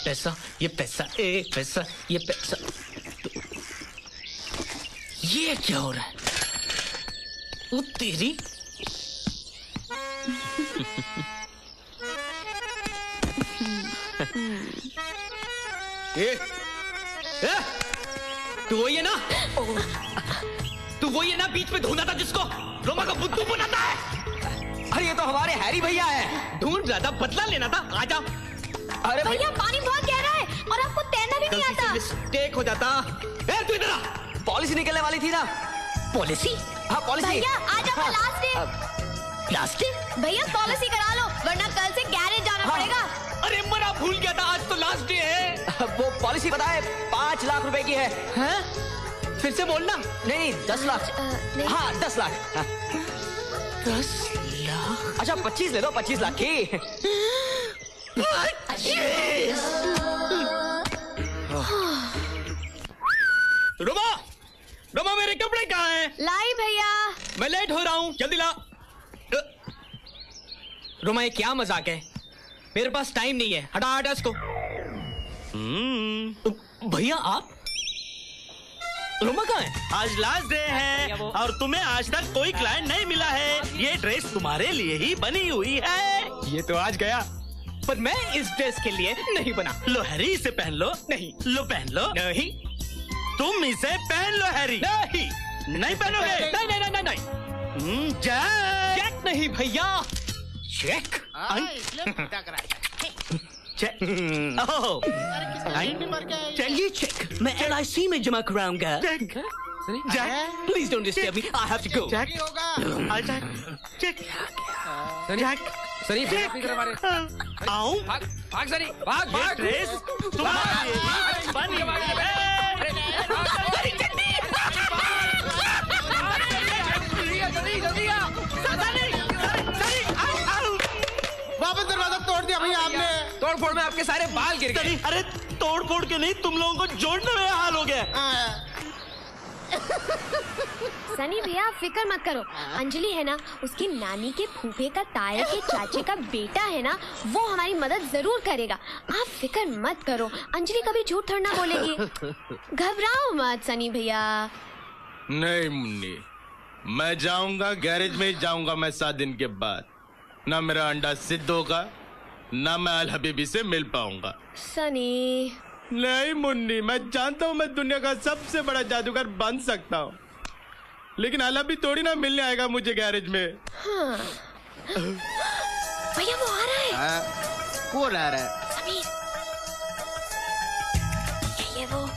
पैसा, ये पैसा, एक पैसा, ये पैसा। ये क्या हो रहा है? वो तेरी तू वही है ना? तू वही है ना बीच में ढूंढा था जिसको रोमा का बुद्धू बनाता है? अरे ये तो हमारे हैरी भैया है। ढूंढ रहा था, बदला लेना था। आजा। अरे भैया पानी बहुत गहरा है और आपको तैरना भी नहीं आता। मिस्टेक हो जाता। तू इधर आ। पॉलिसी निकलने वाली थी ना। पॉलिसी? हाँ पॉलिसी। भैया आज आपका लास्ट डे। Last day? भैया पॉलिसी करा लो वरना कल से गैरेज जाना पड़ेगा। अरे मना भूल गया था, आज तो लास्ट डे है। वो पॉलिसी बताए 5 लाख रुपए की है। हैं? फिर से बोलना। नहीं 10 लाख। हाँ 10 लाख। 10 लाख? अच्छा 25 ले लो, 25 लाख की। रोमा, रोमा मेरे कपड़े कहाँ हैं? लाई भैया। मैं लेट हो रहा हूँ, जल्दी ला। रोमा ये क्या मजाक है? मेरे पास टाइम नहीं है, हटा हटा इसको। भैया आप? रोमा कहाँ है? आज लास्ट डे है और तुम्हें आज तक कोई क्लाइंट नहीं मिला है। ये ड्रेस तुम्हारे लिए ही बनी हुई है। ये तो आज गया, पर मैं इस ड्रेस के लिए नहीं बना। लो हैरी इसे पहन लो। नहीं। लो पहन लो। नहीं। तुम इसे पहन लो हैरी। नहीं। नहीं पहनोगे? नहीं नहीं नहीं नहीं। जैक। जैक नहीं भैया, चेक। चेक। ओह, चलिए चेक मैं LIC में जमा कराऊंगा। Jack, please don't disturb me, I have to go. Jack, Jack, Jack, Sunny अपनी तरफ आ रहे। आऊं? भाग सनी, भाग भाग। ड्रेस तुम्हारे लिए बनी हुई है। जल्दी आ। वापस दरवाजा तोड़ दिया भैया आपने। तोड़ फोड़ में आपके सारे बाल गिर गए। अरे तोड़ फोड़ के नहीं, तुम लोगों को जोड़ने में हाल हो गया। सनी भैया फिक्र मत करो, अंजलि है ना, उसकी नानी के फूफे का ताए के चाचे का बेटा है ना, वो हमारी मदद जरूर करेगा। आप फिक्र मत करो, अंजलि कभी झूठ थोड़ा ना बोलेगी। घबराओ मत सनी भैया। नहीं मुन्नी, मैं जाऊंगा गैरेज में ही जाऊंगा मैं 7 दिन के बाद। ना मेरा अंडा सिद्ध होगा, ना मैं अल हबीबी से मिल पाऊंगा। सनी। नहीं मुन्नी, मैं जानता हूँ मैं दुनिया का सबसे बड़ा जादूगर बन सकता हूँ, लेकिन अल हबीबी थोड़ी ना मिलने आएगा मुझे गैरेज में। हाँ। भैया वो आ रहा है। कौन आ रहा है? समीर। ये वो।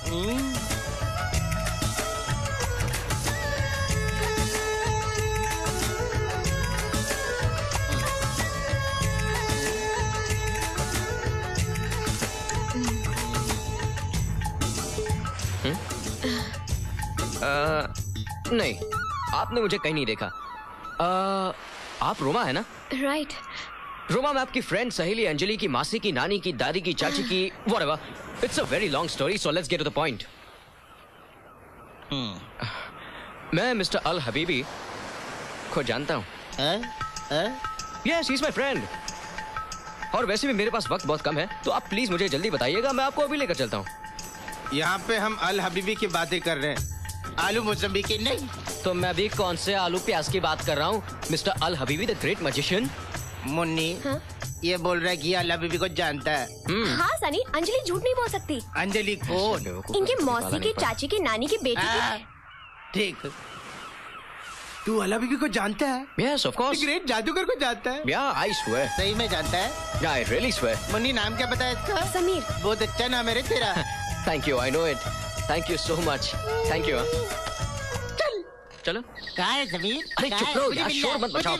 नहीं, आपने मुझे कहीं नहीं देखा। आप रोमा है ना? राइट। रोमा मैं आपकी फ्रेंड सहेली अंजलि की मासी की नानी की दादी की चाची की whatever. It's a very long story, so let's get to the point. मैं मिस्टर अल हबीबी को जानता हूँ। Yes, he's my friend. और वैसे भी मेरे पास वक्त बहुत कम है, तो आप प्लीज मुझे जल्दी बताइएगा, मैं आपको अभी लेकर चलता हूँ। यहाँ पे हम अल हबीबी की बातें कर रहे हैं, आलू मौसम्बी की नहीं। तो मैं भी कौन से आलू प्याज की बात कर रहा हूँ? Mister Al Habibi the great magician. Munni ये बोल रहा है कि अल हबीबी को जानता है। हाँ सनी, अंजलि झूठ नहीं बोल सकती। अंजलि कौन? इनकी मौसी की चाची की नानी की बेटी की। ठीक, तू अल हबीबी को जानता है? Yes, of course. ग्रेट जादूगर को जानता है? Yeah, I swear. सही में जानता है? Yeah, I really swear. Munni नाम क्या पता है इसका? समीर। बहुत अच्छा नाम है रे तेरा। Thank you, I know it. Thank you so much. Thank you. चलो। कहाँ है समीर? अरे चुप रहो यार, शोर मत मचाओ।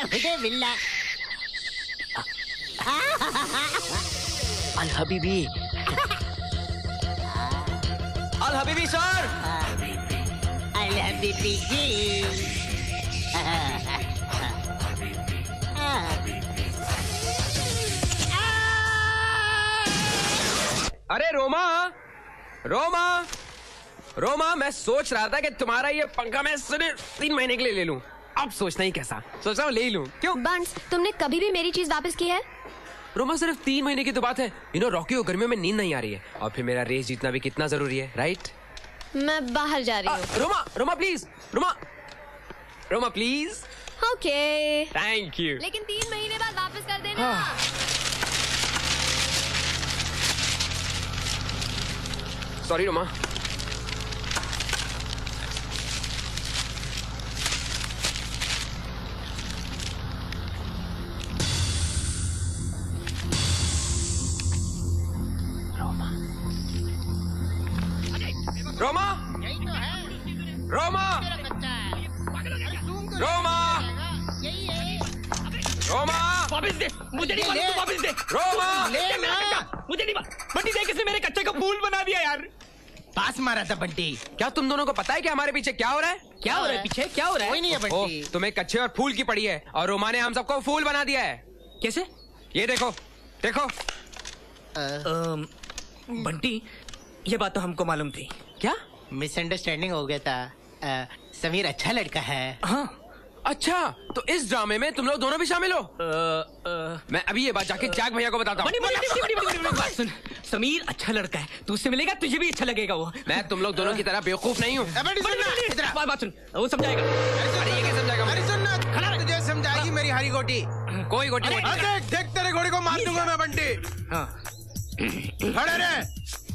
Al Habibi. Al Habibi sir. Al Habibi ji. अरे रोमा, रोमा, रोमा, मैं सोच रहा था कि तुम्हारा ये पंखा मैं सिर्फ 3 महीने के लिए ले लूं। अब सोचना ही कैसा, सोच रहा हूँ ले ही लूं। क्यों? बंस, तुमने कभी भी मेरी चीज वापस की है? रोमा सिर्फ 3 महीने की तो बात है। रॉकी को गर्मियों में नींद नहीं आ रही है और फिर मेरा रेस जीतना भी कितना जरूरी है, राइट? मैं बाहर जा रही हूँ। Roma please, Roma please. Okay thank you. लेकिन 3 महीने बाद वापस कर देना। सॉरी रोमा। रोमा रोमा रोमा रोमा वापस दे मुझे, नहीं मालूम, वापस दे रोमा। मुझे नहीं बंटी, देख इसने मेरे कच्चे का फूल बना दिया यार। पास मारा था बंटी। क्या तुम दोनों को पता है कि हमारे पीछे क्या हो रहा है? क्या हो रहा है पीछे? क्या हो रहा है? कोई नहीं है बंटी। तुम्हें कच्चे और फूल की पड़ी है और रोमा ने हम सबको फूल बना दिया है। कैसे? ये देखो देखो। बंटी ये बात तो हमको मालूम थी। क्या? मिसअंडरस्टैंडिंग हो गया था। समीर अच्छा लड़का है। हाँ अच्छा, तो इस ड्रामे में तुम लोग दोनों भी शामिल हो? मैं अभी ये बात जाके जैक भैया को बताता हूँ। समीर अच्छा लड़का है, तू उससे मिलेगा तुझे भी अच्छा लगेगा। वो मैं तुम लोग दोनों की तरह बेवकूफ नहीं हूँ। बात सुन, वो समझाएगा। अरे ये क्या समझाएगा? अरे सुन, तुझे समझाएगी मेरी हरी गोटी। कोई गोटी देख तेरे घोड़ी को मार दूंगा मैं बंटी। खड़े रहे।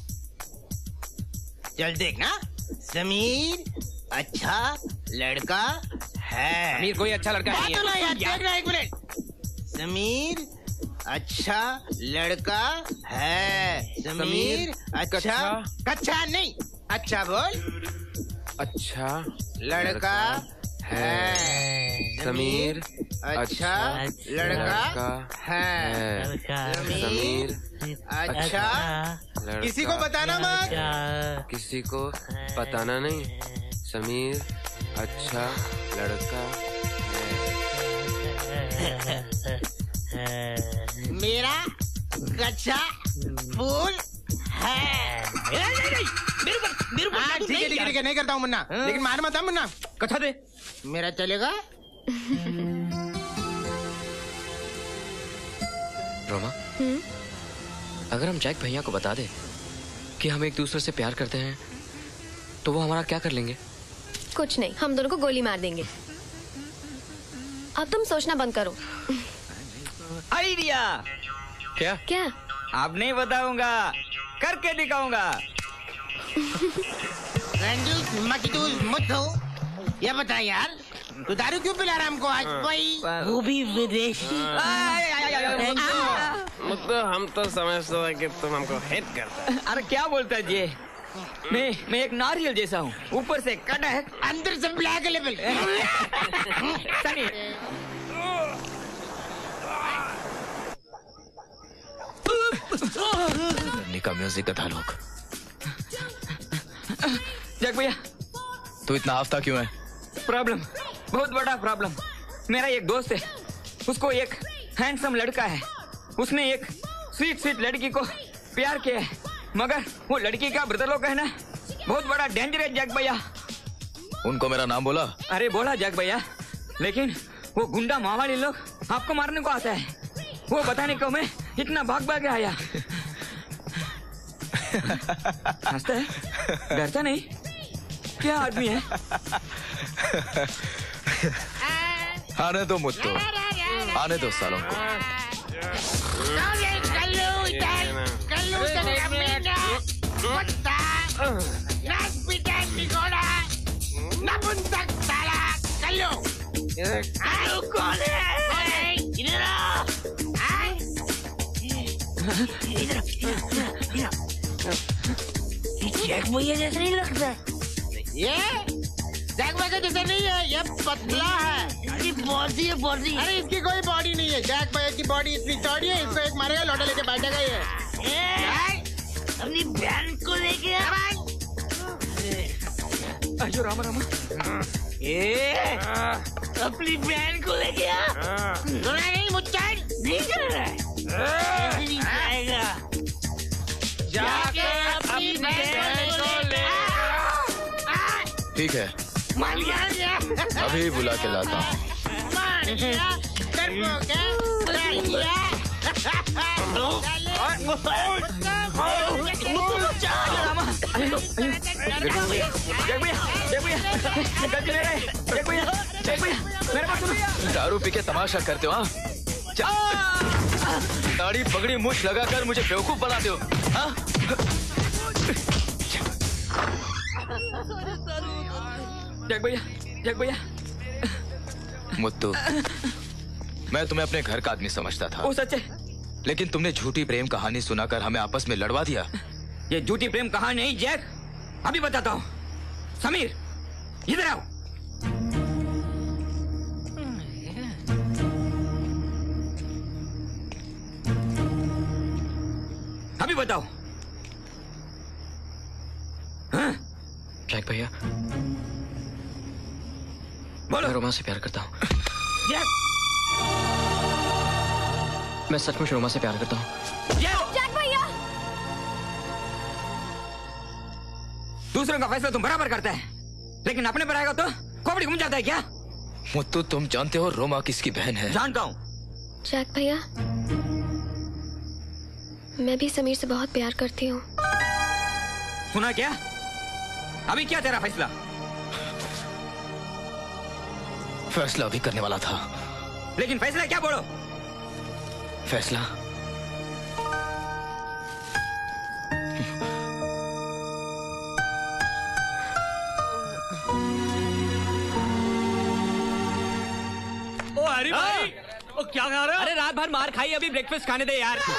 चल देखना, समीर अच्छा लड़का है। समीर कोई अच्छा लड़का नहीं है। देखना 1 मिनट। समीर अच्छा लड़का है। समीर अच्छा कच्चा नहीं, अच्छा बोल। अच्छा लड़का है। समीर अच्छा लड़का है। समीर अच्छा किसी को बताना मत। किसी को बताना नहीं। समीर अच्छा लड़का है। मेरा कच्चा फूल है। ठीक है नहीं करता हूँ मुन्ना, लेकिन मार मत मुन्ना। कथा दे। मेरा चलेगा। रोमा, अगर हम जैक भैया को बता दे कि हम एक दूसरे से प्यार करते हैं तो वो हमारा क्या कर लेंगे? कुछ नहीं, हम दोनों को गोली मार देंगे। अब तुम सोचना बंद करो। आइडिया। क्या? क्या? अब नहीं बताऊंगा, करके दिखाऊंगा। ये बता यार, तू दारू क्यों पिला रहा हमको आज भाई? वो भी विदेशी। मतलब हम तो समझते हैं कि तुम हमको हेट करते हो। अरे क्या बोलता है ये? मैं एक नारियल जैसा हूँ, ऊपर से कड़ा है, अंदर से ब्लैक लेवल। का म्यूजिक का था लोग। जग भैया तू इतना आफ्ता क्यों है? प्रॉब्लम, बहुत बड़ा प्रॉब्लम। मेरा एक दोस्त है, उसको एक हैंडसम लड़का है। उसने एक स्वीट स्वीट लड़की को प्यार किया है, मगर वो लड़की का ब्रदर लोग है ना, बहुत बड़ा डेंजर है जग भैया। उनको मेरा नाम बोला? अरे बोला जग भैया, लेकिन वो गुंडा मावाली लोग आपको मारने को आता है। वो बताने को मैं इतना भाग भाग आया। हंसता है, डरता नहीं। क्या आदमी है? आने दो मुझको, आने दो सालों को। जैक भैया जैसा नहीं लगता। ये जैक भैया जैसा नहीं है, ये पतला है। इसकी बॉडी है बॉडी। अरे इसकी कोई बॉडी नहीं है। जैक भैया की बॉडी इतनी चौड़ी है, इसको एक मारेगा लौटा लेके बैठेगा ये। अपनी बहन को लेके अयो रामा रामा, अपनी बहन को लेके नहीं मुझे नहीं कर रहा है। नहीं जाएगा। जाके अपनी बहन को ले। ठीक है, अभी बुला के लाता हूँ। दारू पी के तमाशा करते हो? हाँ, दाढ़ी पगड़ी मूछ लगाकर मुझे बेवकूफ बनाते हो? हाँ? जग भैया मुत्तू, मैं तुम्हें अपने घर का आदमी समझता था। वो सच है, लेकिन तुमने झूठी प्रेम कहानी सुनाकर हमें आपस में लड़वा दिया। ये झूठी प्रेम कहानी नहीं जैक, अभी बताता हूँ। समीर इधर आओ। अभी बताओ। हाँ? जैक भैया, बोलो। मैं रोमा से प्यार करता हूँ। जैक, मैं सचमुच रोमा से प्यार करता हूँ। जैक भैया, दूसरों का फैसला तुम बराबर करता है, लेकिन अपने पर आएगा तो खोपड़ी घूम जाता है क्या? मुत्तू, तुम जानते हो रोमा किसकी बहन है? जानता हूँ। जैक भैया, मैं भी समीर से बहुत प्यार करती हूँ। सुना क्या? अभी क्या तेरा फैसला? फैसला अभी करने वाला था। लेकिन फैसला क्या? बोलो। फैसला ओ हरी भाई, ओ क्या खा रहे हो? अरे रात भर मार खाई, अभी ब्रेकफास्ट खाने दे यार।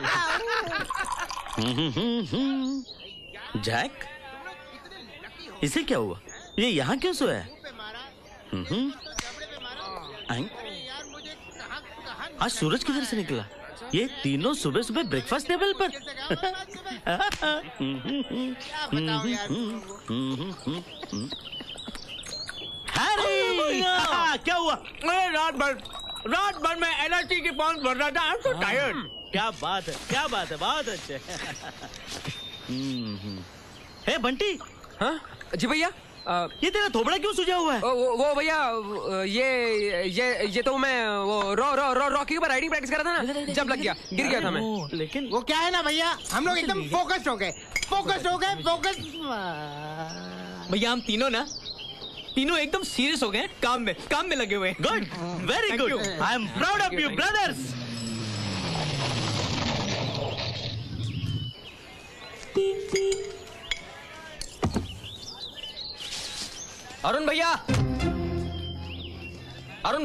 जैक, इसे क्या हुआ? ये यहाँ क्यों सोया है? आज सूरज किधर से निकला? ये तीनों सुबह सुबह ब्रेकफास्ट टेबल पर। क्या हुआ? अरे रात भर मैं एनर्जी की पाउंड भर रहा था। I am so tired. क्या बात है, क्या बात है, बहुत अच्छे। हे बंटी। हाँ जी भैया, ये तेरा थोबड़ा क्यों सूजा हुआ है? वो भैया, ये तो मैं वो रॉकी के ऊपर राइडिंग प्रैक्टिस कर रहा था ना, जब लग गया, गिर गया था मैं। लेकिन वो क्या है ना भैया, हम लोग एकदम फोकस्ड हो गए। भैया हम तीनों एकदम सीरियस हो गए, काम में लगे हुए हैं। Good, very good. I am proud of you brothers. Arun भैया, अरुण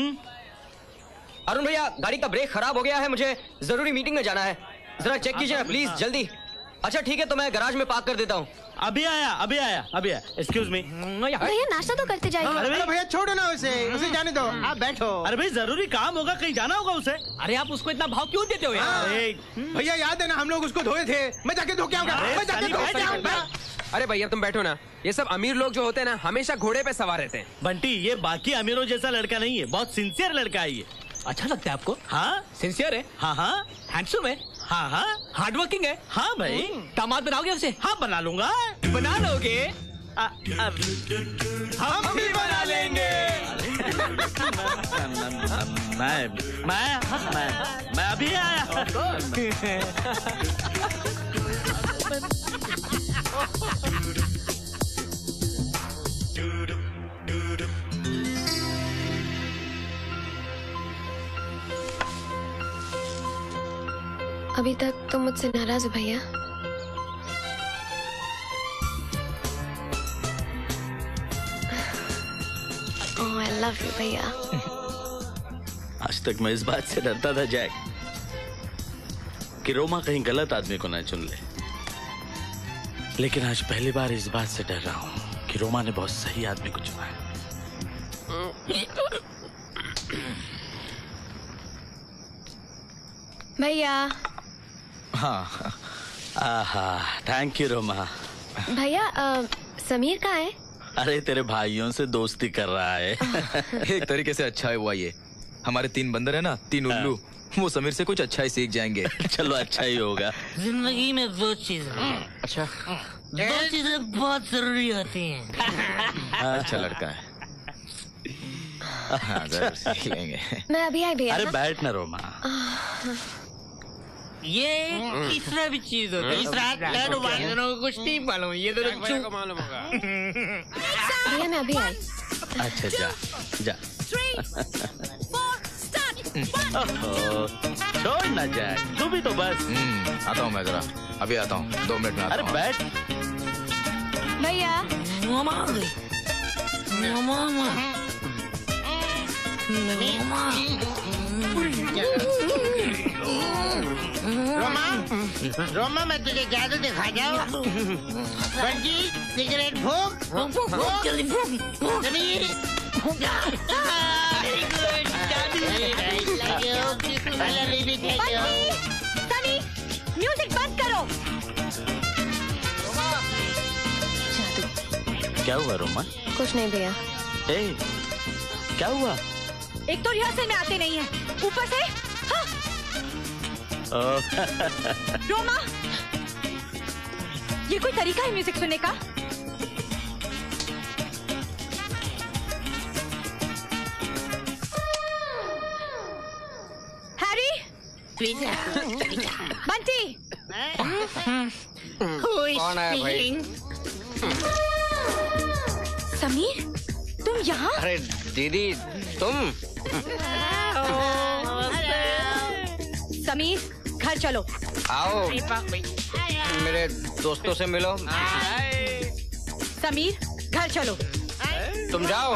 भैया, गाड़ी का ब्रेक खराब हो गया है, मुझे जरूरी मीटिंग में जाना है, जरा चेक कीजिए ना प्लीज, जल्दी। अच्छा ठीक है, तो मैं गैराज में पार्क कर देता हूँ। अभी आया। Excuse me. भैया नाश्ता तो करते जाइए। अरे भैया छोड़ो ना उसे जाने दो, आप बैठो। अरे भाई जरूरी काम होगा, कहीं जाना होगा उसे। अरे आप उसको इतना भाव क्यों देते हो यार? भैया याद है ना, हम लोग उसको धोए थे। मैं जाके धो के आऊंगा। अरे भैया तुम बैठो ना, ये सब अमीर लोग जो होते हैं ना, हमेशा घोड़े पे सवार रहते हैं। बंटी, ये बाकी अमीरों जैसा लड़का नहीं है, बहुत सिंसियर लड़का है ये। अच्छा लगता है आपको? हाँ, सिंसियर है। हाँ, हैंडसम है। हाँ, हार्ड वर्किंग है। हाँ भाई। दामाद बनाओगे उसे? हाँ बना लूंगा। बना लोगे? हम भी बना लेंगे। मैं अभी आया। अभी तक तुम मुझसे नाराज हो भैया? ओह आई लव यू भैया। आज तक मैं इस बात से डरता था जैक कि रोमा कहीं गलत आदमी को ना चुन ले, लेकिन आज पहली बार इस बात से डर रहा हूँ कि रोमा ने बहुत सही आदमी को चुना है। भैया। हाँ, थैंक यू रोमा। भैया समीर कहाँ है? अरे तेरे भाइयों से दोस्ती कर रहा है। एक तरीके से अच्छा है हुआ ये। हमारे 3 बंदर है ना, 3 उल्लू, वो समीर से कुछ अच्छा ही सीख जाएंगे। चलो अच्छा ही होगा। जिंदगी में 2 चीजें। अच्छा, 2 चीजें बहुत जरूरी होती हैं। अच्छा लड़का है। हाँ, जरूर सीख लेंगे। मैं अभी आई भैया। अरे बैठ ना रोमा। ये तीसरा भी चीज होता है। तीसरा लड्डू बांधने को कुछ नहीं मालूम। ये तो मालूम होगा। भैया मैं अभी आई। अच्छा जा जा। छोड़ ना जाए, तू भी तो बस। आता हूँ मैं जरा, अभी आता हूँ, 2 मिनट में आता हूँ। अरे बैठ। भैया मामा रोमा रोमा मैं तुझे जादू दिखा जाऊँ। बंजी सिगरेट फूंक जल्दी फूंक। समीर सनी म्यूजिक बंद करो। क्या हुआ रोमा? कुछ नहीं भैया। ए, क्या हुआ? एक तो रिहर्सल में आते नहीं है, ऊपर से हाँ। रोमा, ये कोई तरीका है म्यूजिक सुनने का? हैरी, बंटी, कौन है भाई? समीर, तुम यहाँ? अरे दीदी तुम? समीर घर चलो। आओ मेरे दोस्तों से मिलो। समीर घर चलो। तुम जाओ।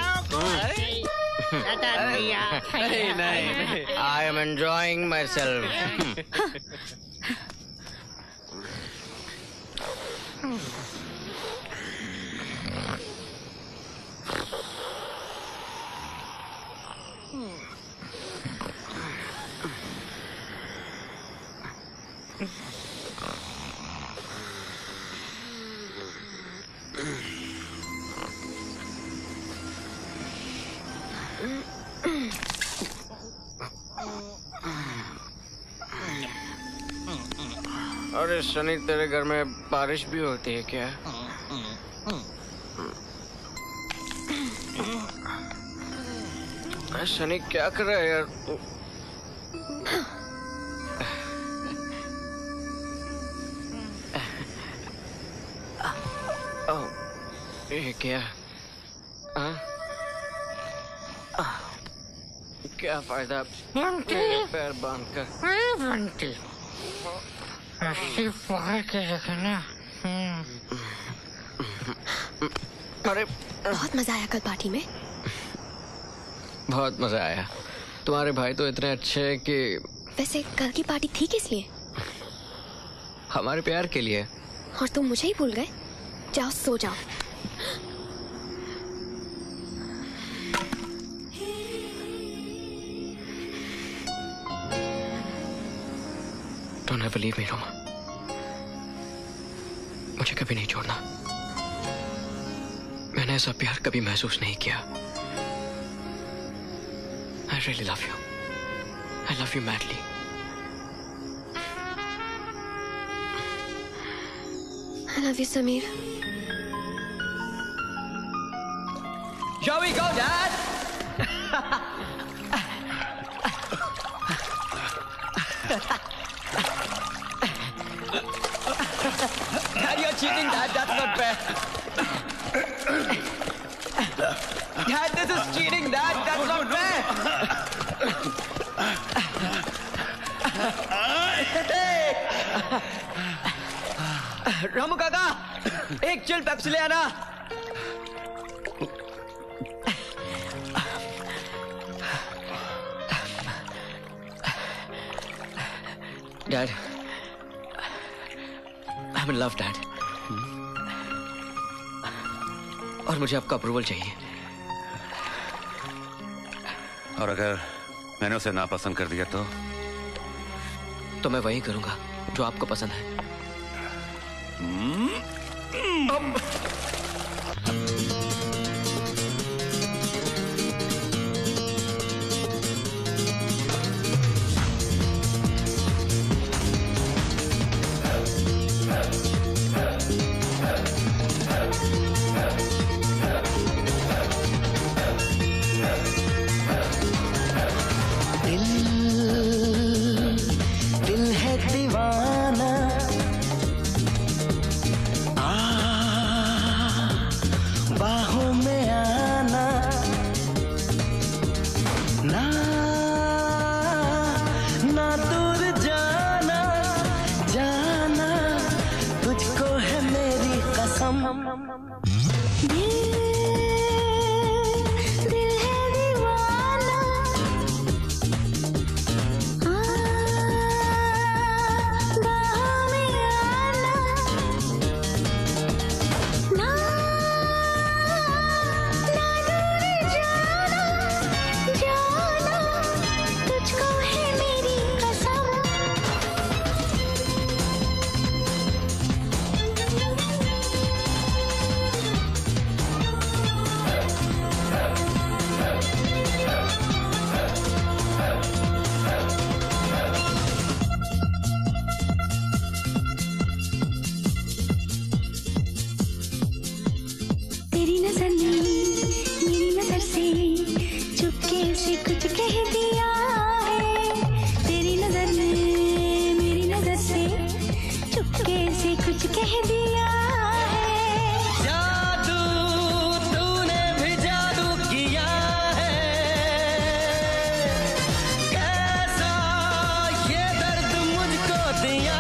I am enjoying myself. अरे सनी, तेरे घर में बारिश भी होती है क्या? सनी क्या कर रहा है यार? ये क्या? क्या फायदा पैर बांध कर? अरे बहुत मजा आया कल पार्टी में। बहुत मजा आया। तुम्हारे भाई तो इतने अच्छे हैं कि। वैसे कल की पार्टी थी किस लिए? हमारे प्यार के लिए। और तुम मुझे ही भूल गए? जाओ सो जाओ। Don't ever leave me, Roma. मुझे कभी नहीं छोड़ना। मैंने ऐसा प्यार कभी महसूस नहीं किया। I really love you. I love you madly. I love you, Sameer. Shall we go, Dad? Dad, you're cheating, Dad. That's not fair. Dad, this is cheating, Dad. That's not fair. Ramu काका, एक chill Pepsi ले आना। Dad, I'm in love, Dad. और मुझे आपका approval चाहिए। और अगर मैंने उसे नापसंद कर दिया तो मैं वही करूंगा जो आपको पसंद है। दिल है दिल है दीवाना, बाहों में आना, ना दूर जाना, जाना तुझको है मेरी कसम। तेरी नजर ने मेरी नजर से चुपके से कुछ कह दिया है, तेरी नजर ने मेरी नजर से चुपके से कुछ कह दिया है। जादू तूने भी जादू किया है, कैसा ये दर्द मुझको दिया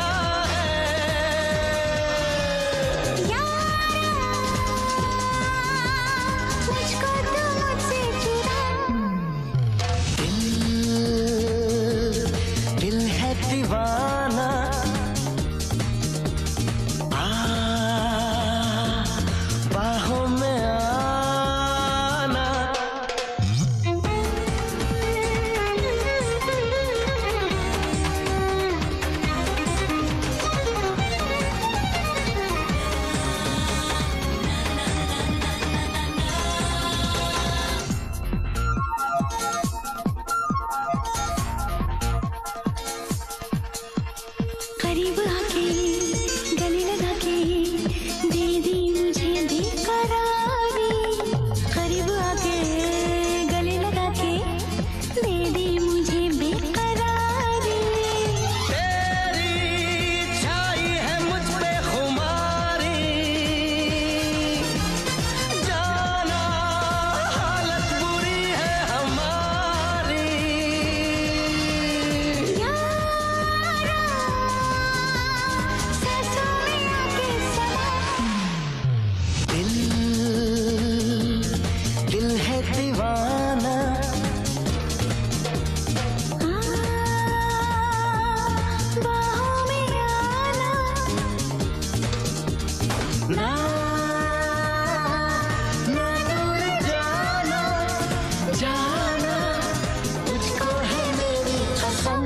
मुझको तू मुझसे चुरा, दिल है दीवाना, बाहों में आना। करीब आके गले लगा के दे दी मुझे बेकरारी, करीब आके गले लगा के दे दी मुझे बेकरारी। तेरी छाई है मुझ पे खुमारी, जाना हालत बुरी है हमारी। सांसों में आके समा, दिल है दीवाना, बाहों में आना, ना दूर जाना, जाना तुझको है मेरी कसम।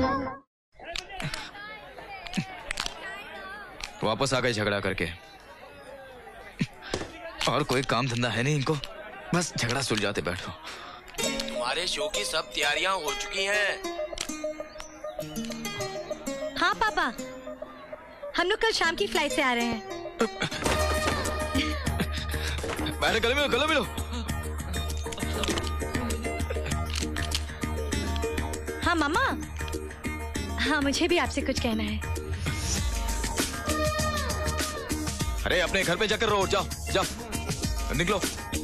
वापस आ गए झगड़ा करके। और कोई काम धंधा है नहीं इनको, बस झगड़ा सुलझाते बैठो। तुम्हारे शो की सब तैयारियां हो चुकी हैं। हाँ पापा, हम लोग कल शाम की फ्लाइट से आ रहे हैं। पहले गले मिलो। हाँ मामा, हाँ मुझे भी आपसे कुछ कहना है। अरे अपने घर पे जाकर रहो, जाओ जाओ निकलो।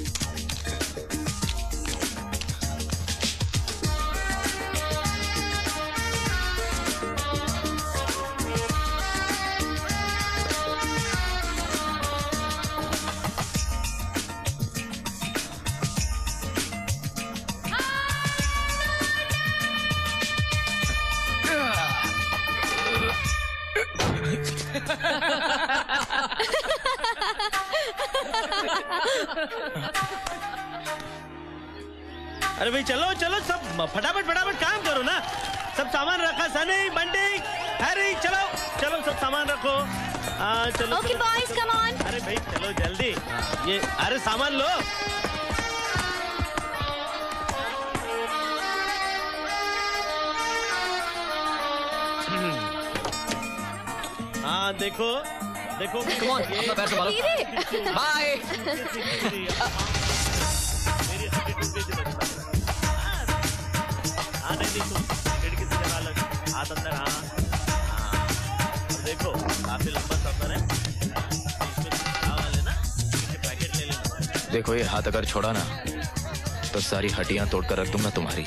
अरे भाई चलो चलो सब फटाफट फटाफट काम करो ना। सब सामान रखा, सनी बंटी हैरी, चलो चलो सब सामान रखो। चलो ओके बॉयज कम ऑन। अरे भाई चलो जल्दी, ये अरे सामान लो। हाँ देखो देखो Come on, अपना पैर संभालो। बाय। हाँ नहीं तुम खिड़की से जगह लग, हाथ अंदर। हाँ देखो काफी लंबा सफर है, इसमें वाले ना पैकेट ले लेना। देखो ये हाथ अगर छोड़ा ना तो सारी हड्डियां तोड़कर रख दूंगा तुम्हारी।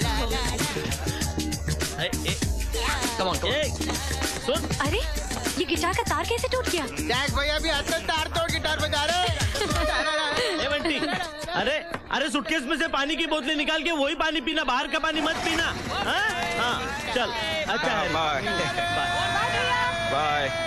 सुन, अरे ये गिटार का तार कैसे टूट गया? जैक भैया भी हाथ में तार तोड़ गिटार बजा रहे। ए बंटी, अरे अरे सूटकेस में से पानी की बोतलें निकाल के वही पानी पीना, बाहर का पानी मत पीना। हाँ चल, अच्छा है। Bye bye.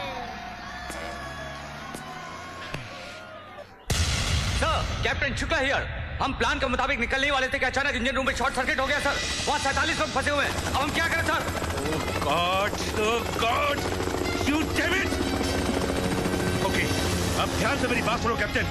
Sir, captain Shukla here. हम प्लान के मुताबिक निकलने ही वाले थे कि अचानक इंजन रूम में शॉर्ट सर्किट हो गया सर। वहाँ 47 लोग फंसे हुए हैं। अब हम क्या करें sir? God you damn it. Okay, अब ध्यान से मेरी बात सुनो कैप्टन।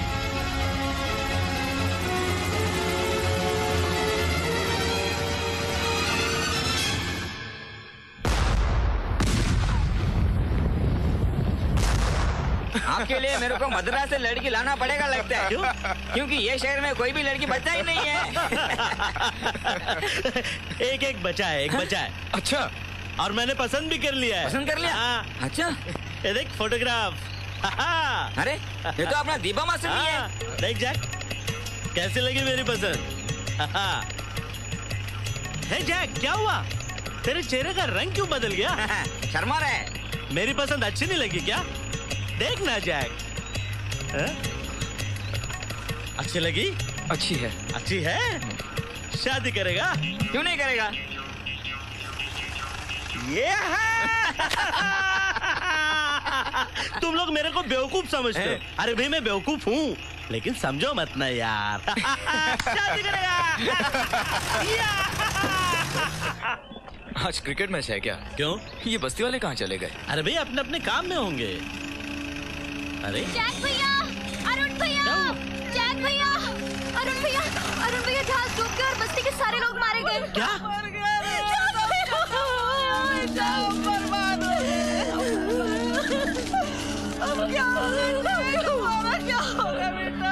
आपके लिए मेरे को मद्रास से लड़की लाना पड़ेगा लगता है। क्यों? क्योंकि ये शहर में कोई भी लड़की बचा ही नहीं है। एक बचा है, एक बचा है। अच्छा, और मैंने पसंद भी कर लिया है। पसंद कर लिया? हाँ। अच्छा, ये देख फोटोग्राफ। अरे ये तो अपना दीपा मास्टर ही है। देख जैक, कैसी लगी मेरी पसंद? हे जैक, क्या हुआ? तेरे चेहरे का रंग क्यों बदल गया? शर्मा रहा है। मेरी पसंद अच्छी नहीं लगी क्या? देख ना जैक। अच्छी लगी? अच्छी है। अच्छी है? शादी करेगा? क्यों नहीं करेगा? ये तुम लोग मेरे को बेवकूफ समझते हो। अरे भाई मैं बेवकूफ हूँ, लेकिन समझो मत ना यार। शादी करेगा। आज क्रिकेट मैच है क्या? क्यों? ये बस्ती वाले कहाँ चले गए? अरे भाई अपने अपने काम में होंगे। अरे जैक भैया, अरुण भैया, जैक भैया, अरुण भैया, अरुण भैया जहाज डूब गया और बस्ती के सारे लोग मारे गए। क्या? बर्बाद हो गए। अब क्या होगा? क्या होगा बेटा?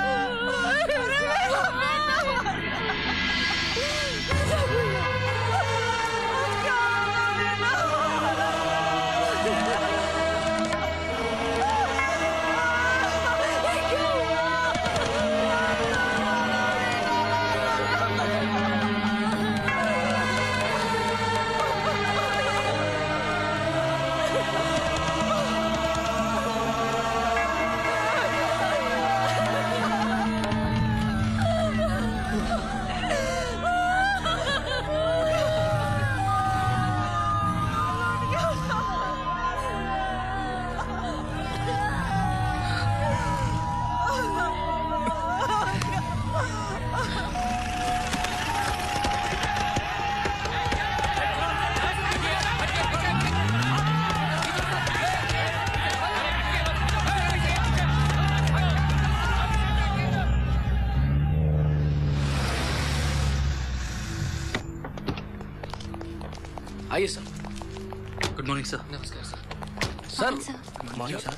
आइए सर। Good morning sir. नमस्कार sir. Sir good morning sir.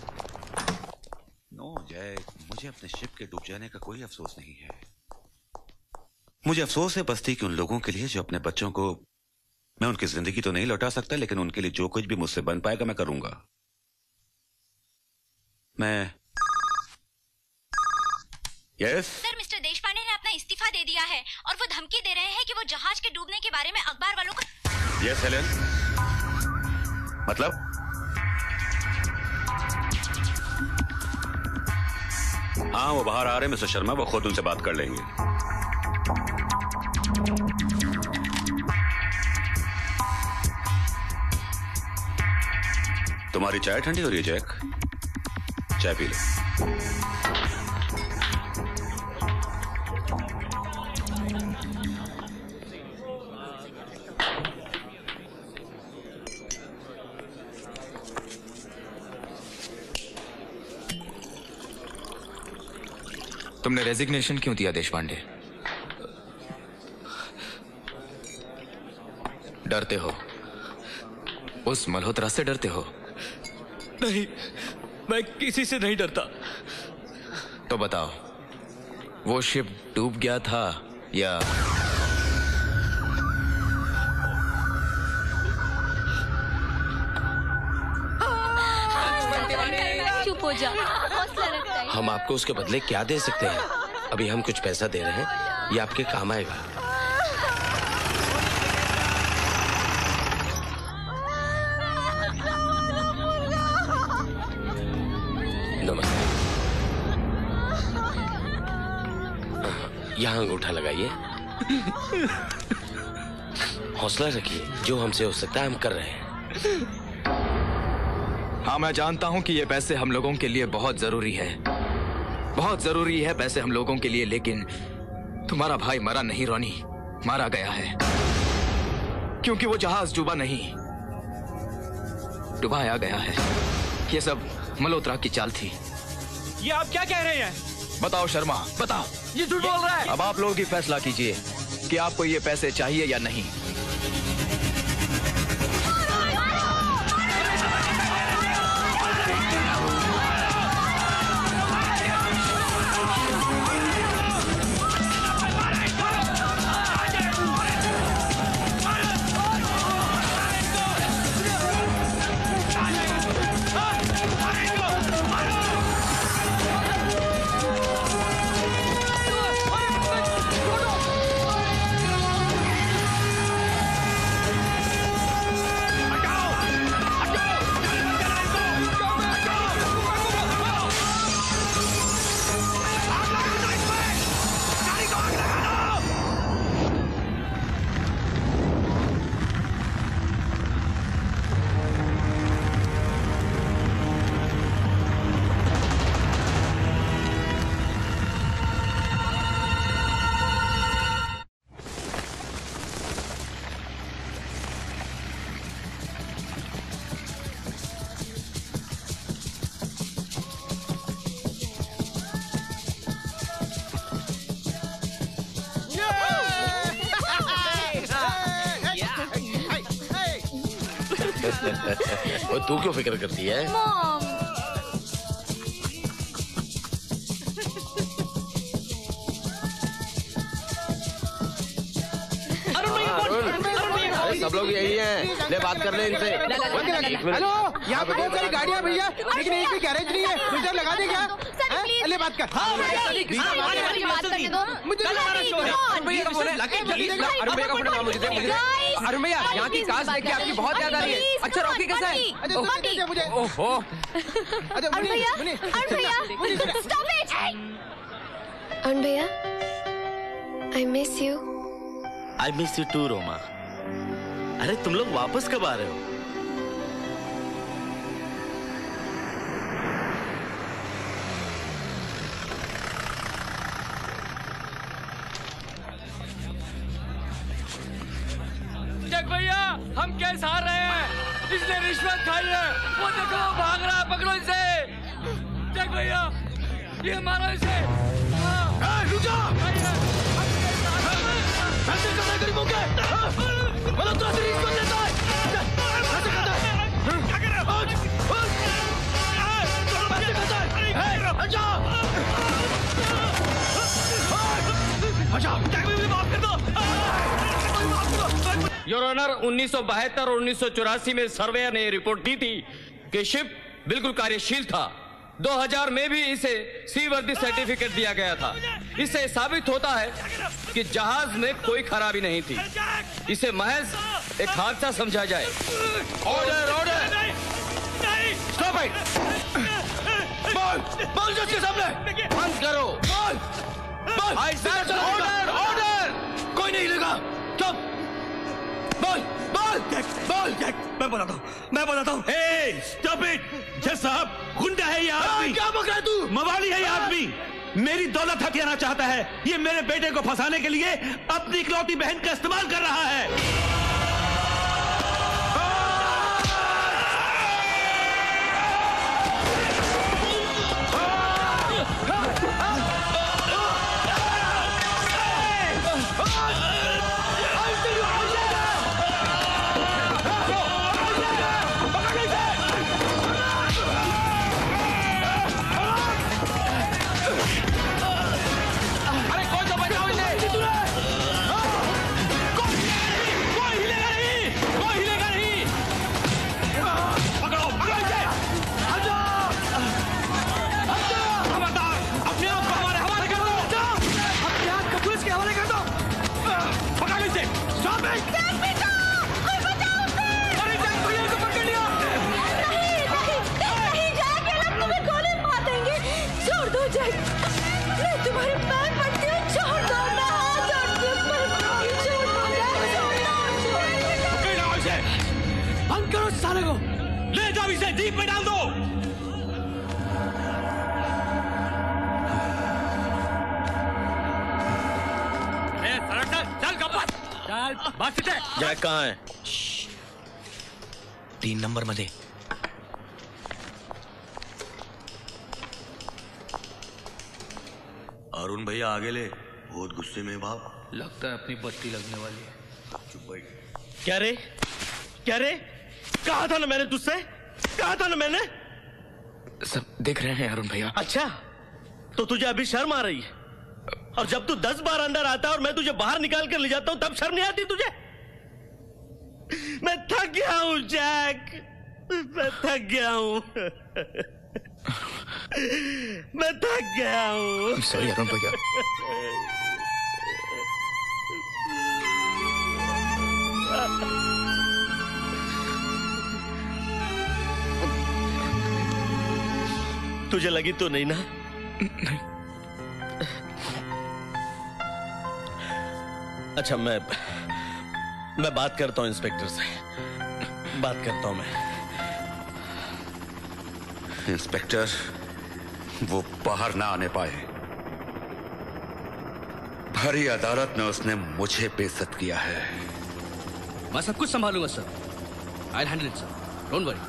No Jack, मुझे अपने शिप के डूब जाने का कोई अफसोस नहीं है। मुझे अफसोस है बस्ती के उन लोगों के लिए जो अपने बच्चों को, मैं उनकी जिंदगी तो नहीं लौटा सकता, लेकिन उनके लिए जो कुछ भी मुझसे बन पाएगा मैं करूंगा। मैं यस सर, मिस्टर देशपांडे ने अपना इस्तीफा दे दिया है और वो धमकी दे रहे हैं कि वो जहाज के डूबने के बारे में अखबार वालों को। यस हेलेन, मतलब हाँ वो बाहर आ रहे हैं मिस्टर शर्मा, वो खुद उनसे बात कर लेंगे। तुम्हारी चाय ठंडी हो रही है जैक, चाय पी लो। तुमने रेजिग्नेशन क्यों दिया देशपांडे? डरते हो? उस मल्होत्रा से डरते हो? नहीं, मैं किसी से नहीं डरता। तो बताओ, वो शिप डूब गया था या चुप हो जा, हौसला रखता है। हम आपको उसके बदले क्या दे सकते हैं? अभी हम कुछ पैसा दे रहे हैं, ये आपके काम आएगा। यहाँ अंगूठा लगाइए। हौसला रखिए, जो हमसे हो सकता है हम कर रहे हैं। हाँ, मैं जानता हूँ कि ये पैसे हम लोगों के लिए बहुत जरूरी है, बहुत जरूरी है पैसे हम लोगों के लिए, लेकिन तुम्हारा भाई मरा नहीं रोनी, मारा गया है। क्योंकि वो जहाज डूबा नहीं, डुबाया गया है। ये सब मल्होत्रा की चाल थी। ये आप क्या कह रहे हैं? बताओ शर्मा, बताओ। ये झूठ बोल रहा है। अब आप लोग ही फैसला कीजिए कि आपको ये पैसे चाहिए या नहीं। तू क्यों फिक्र करती है? सब लोग यही हैं, ले बात कर ले इनसे। हेलो, यहाँ पे बहुत सारी गाड़ियाँ भैया, लेकिन एक भी गैरेज नहीं है। फिल्टर लगा दे क्या? ले बात कर। अरुण भैया, यहाँ की कार देख के आपकी बहुत याद आ रही है। अच्छा, रॉकी कैसा है? ओहो, अरुण भैया, अरुण भैया, I miss you. I miss you too, Roma. अरे तुम लोग वापस कब आ रहे हो? जग भैया, हम केस हार रहे हैं। इसने रिश्वत खाई है। वो देखो, वो भाग रहा है, पकड़ो इसे। जग भैया, ये मारो इसे। रुक जाओ। ऐसे करना गरीबों के। मल्होत्रा से रिश्वत लेता है। ऐसे करता है। क्या कर रहे हो? ऐसे करता है। हटाओ। हटाओ। जग भैया, माफ कर दो। योर ऑनर, 1972 और 1984 में सर्वेयर ने रिपोर्ट दी थी कि शिप बिल्कुल कार्यशील था। 2000 में भी इसे सीवर्दी सर्टिफिकेट दिया गया था। इससे साबित होता है कि जहाज में कोई खराबी नहीं थी। इसे महज एक हादसा समझा जाए। Order, order, stop it. बोल जज के सामने बंद करो। बोल, ऑर्डर, ऑर्डर। कोई नहीं हिलेगा। चुप। बोल, बोल, बोल। मैं बताता हूँ। Stop it. जज साहब, गुंडा है ये आदमी। क्या बक रहा है तू? मवाली है ये आदमी। मेरी दौलत हथियाना चाहता है। ये मेरे बेटे को फंसाने के लिए अपनी इकलौती बहन का इस्तेमाल कर रहा है। अरे कोई तो बचाओ इसे। उन्हें जीप में डाल दो। चल गब्बर, चल बस इधर। जैक कहाँ है? 3 नंबर मध्ये। अरुण भैया आगे ले, बहुत गुस्से में बाप। लगता है अपनी बत्ती लगने वाली है। चुप बैठ। क्या रे? क्या रे? कहा था ना मैंने तुझसे, कहा था ना मैंने। सब देख रहे हैं अरुण भैया। अच्छा, तो तुझे अभी शर्म आ रही है? और जब तू 10 बार अंदर आता है और मैं तुझे बाहर निकाल कर ले जाता हूं तब शर्म नहीं आती तुझे? मैं थक गया हूं जैक, मैं थक गया हूं। मैं थक गया हूं। सॉरी अरुण भैया। तुझे लगी तो नहीं ना? नहीं। अच्छा, मैं बात करता हूं इंस्पेक्टर से, बात करता हूं मैं। इंस्पेक्टर, वो बाहर ना आने पाए। भरी अदालत में उसने मुझे बेइज्जत किया है। मैं सब कुछ संभालूंगा sir. I handle it sir, don't worry.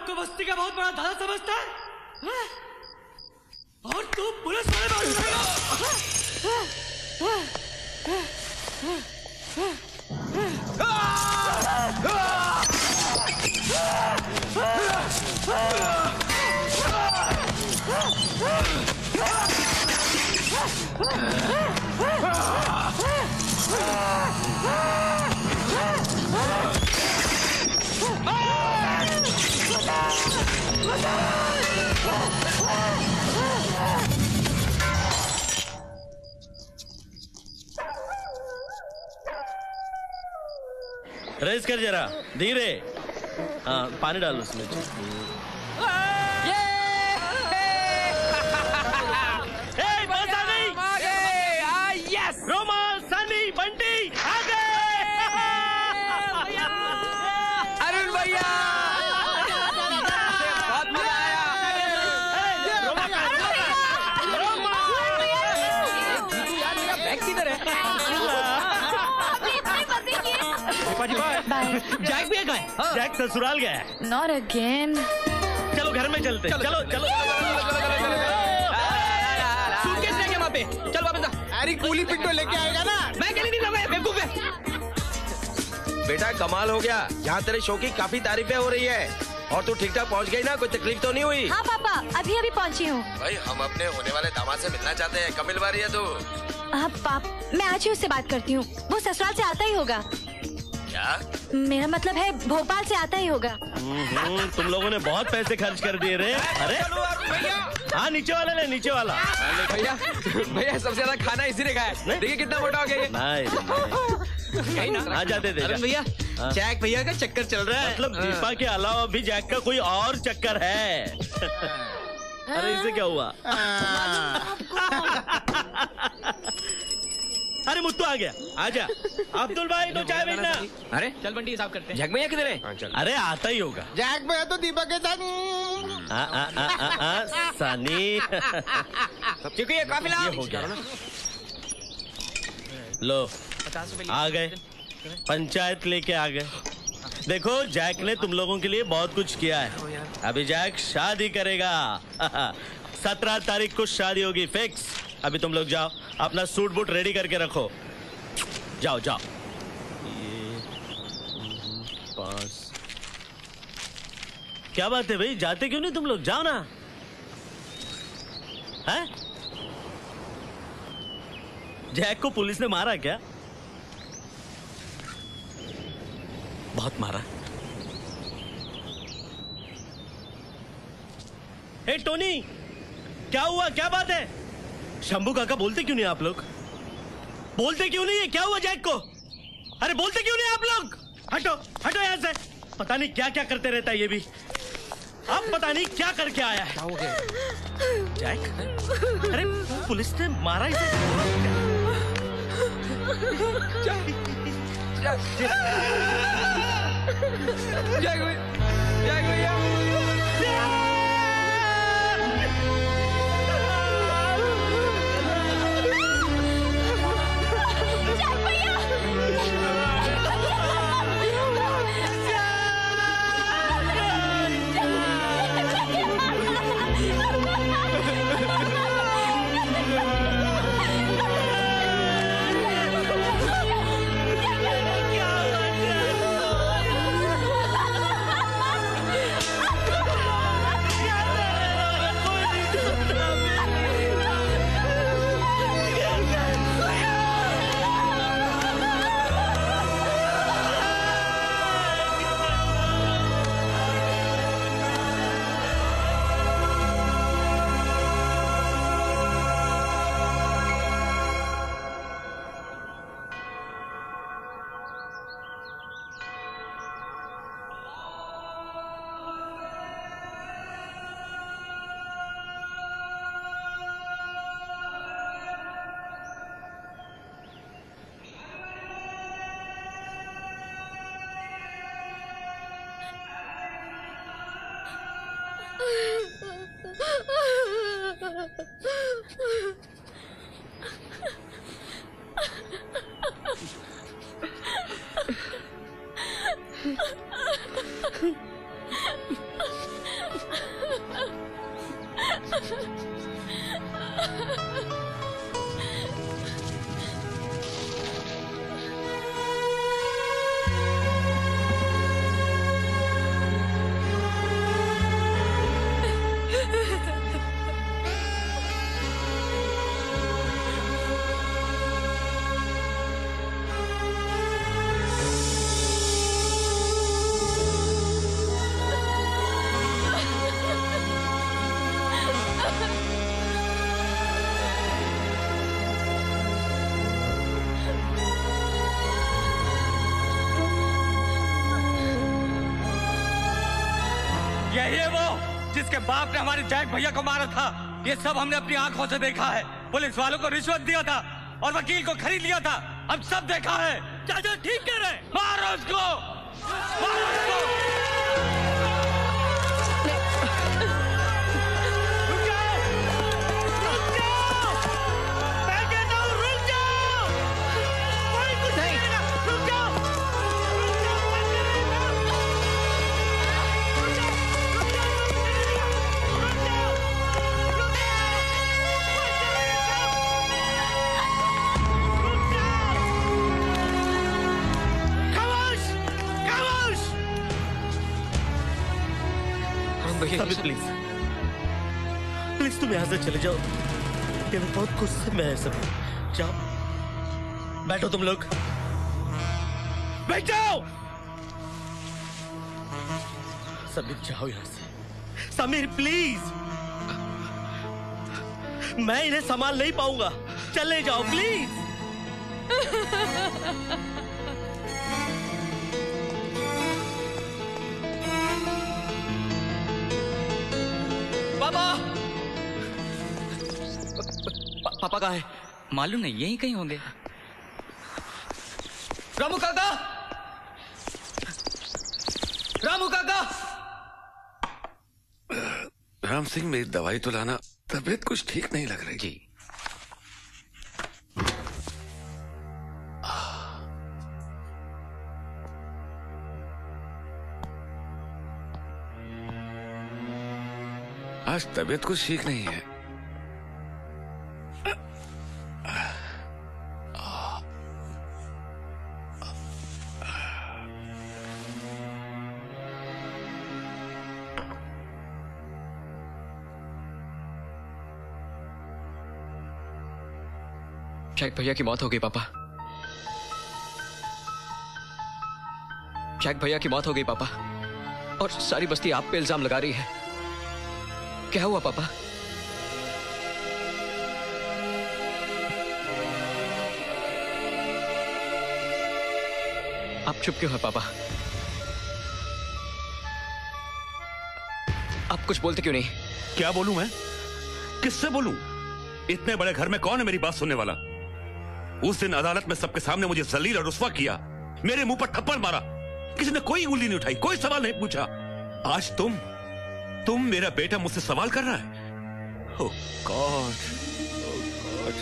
को बस्ती का बहुत बड़ा दादा समझता है हाँ? और तू पुलिस वाले बात करेगा रेस कर जरा धीरे। हाँ पानी डालो उसमें। यस रोमा सनी बंटी आ गए। अरुण भैया बहुत मजा आया। यार मेरा बैग किधर है? जैक भी गए। जैक ससुराल गया है। Not again. चलो घर में चलते। चलो चलो सूटकेस लेके वहाँ पे चल वापस आ। अरे कूली पिंटो लेके आएगा ना। मैं अकेले नहीं जाऊंगा बेवकूफ है। बेटा कमाल हो गया। यहाँ तेरे शो की काफी तारीफें हो रही है और तू ठीक ठाक पहुँच गई ना? कोई तकलीफ तो नहीं हुई? हाँ पापा अभी अभी पहुँची हूँ। भाई हम अपने होने वाले दामाद से मिलना चाहते हैं। कब मिलवा रही है तू? हाँ पाप मैं आज ही उससे बात करती हूँ। वो ससुराल से आता ही होगा। क्या? मेरा मतलब है भोपाल से आता ही होगा। तुम लोगों ने बहुत पैसे खर्च कर दिए रे। अरे हाँ नीचे वाला ले नीचे वाला। भैया भैया सबसे ज्यादा खाना इसी ने खाया। देखिए कितना मोटा हो गया ये। नहीं ना आ जाते थे भैया जैक भैया का चक्कर चल रहा है। मतलब दीपा के अलावा भी जैक का कोई और चक्कर है। अरे इसे क्या हुआ? अरे मुत्तू आ गया। आजा अब्दुल भाई तो चाय भेजना। अरे चल बंटी साफ करते हैं। जैक भैया किधर है? अरे आता ही होगा। जैक भैया तो दीपक के साथ। सनी क्योंकि ये काफिला हो गया। लो आ गए पंचायत लेके आ गए। देखो जैक ने तुम लोगों के लिए बहुत कुछ किया है। अभी जैक शादी करेगा। 17 तारीख को शादी होगी फिक्स। अभी तुम लोग जाओ अपना सूट बूट रेडी करके रखो। जाओ जाओ। ये 5 क्या बात है भाई जाते क्यों नहीं तुम लोग? जाओ ना। हैं? जैक को पुलिस ने मारा क्या? बहुत मारा। ए टोनी क्या हुआ? क्या बात है? शंभू काका बोलते क्यों नहीं आप लोग? बोलते क्यों नहीं है? क्या हुआ जैक को? अरे बोलते क्यों नहीं आप लोग? हटो हटो यहाँ से। पता नहीं क्या क्या करते रहता है ये भी। अब पता नहीं क्या करके आया है। क्या हो गया जैक? अरे पुलिस ने मारा इसे। जैक भैया यही है वो जिसके बाप ने हमारे जैक भैया को मारा था। ये सब हमने अपनी आंखों से देखा है। पुलिस वालों को रिश्वत दिया था और वकील को खरीद लिया था। हम सब देखा है। चाचा ठीक कह रहे। मारो उसको, मारो उसको। रुक जाओ, रुक जाओ। मैं कहता हूँ रुक जाओ। कोई कुछ नहीं करेगा। रुक जाओ, रुक जाओ, मत करेगा। रुक जाओ, रुक जाओ, रुक जाओ, रुक जाओ। साबित प्लीज, प्लीज तुम यहाँ से चले जाओ। ये बहुत गुस्से में है सब। जाओ, बैठो तुम लोग, बैठ जाओ। साबित जाओ यहाँ से। समीर प्लीज, मैं इन्हें संभाल नहीं पाऊंगा। चले जाओ प्लीज। पापा, पापा कहाँ है? मालूम नहीं, यहीं कहीं होंगे। रामू काका, रामू काका। राम सिंह, मेरी दवाई तो लाना। तबीयत कुछ ठीक नहीं लग रही। जी। आज तबीयत कुछ ठीक नहीं है। जैक भैया की मौत हो गई पापा। जैक भैया की मौत हो गई पापा, और सारी बस्ती आप पे इल्जाम लगा रही है। क्या हुआ पापा? आप चुप क्यों हैं पापा? आप कुछ बोलते क्यों नहीं? क्या बोलूं मैं? किससे बोलूं? इतने बड़े घर में कौन है मेरी बात सुनने वाला? उस दिन अदालत में सबके सामने मुझे जलील और रुस्वा किया, मेरे मुंह पर थप्पड़ मारा, किसी ने कोई उंगली नहीं उठाई, कोई सवाल नहीं पूछा। आज तुम मेरा बेटा मुझसे सवाल कर रहा है? Oh god, oh god.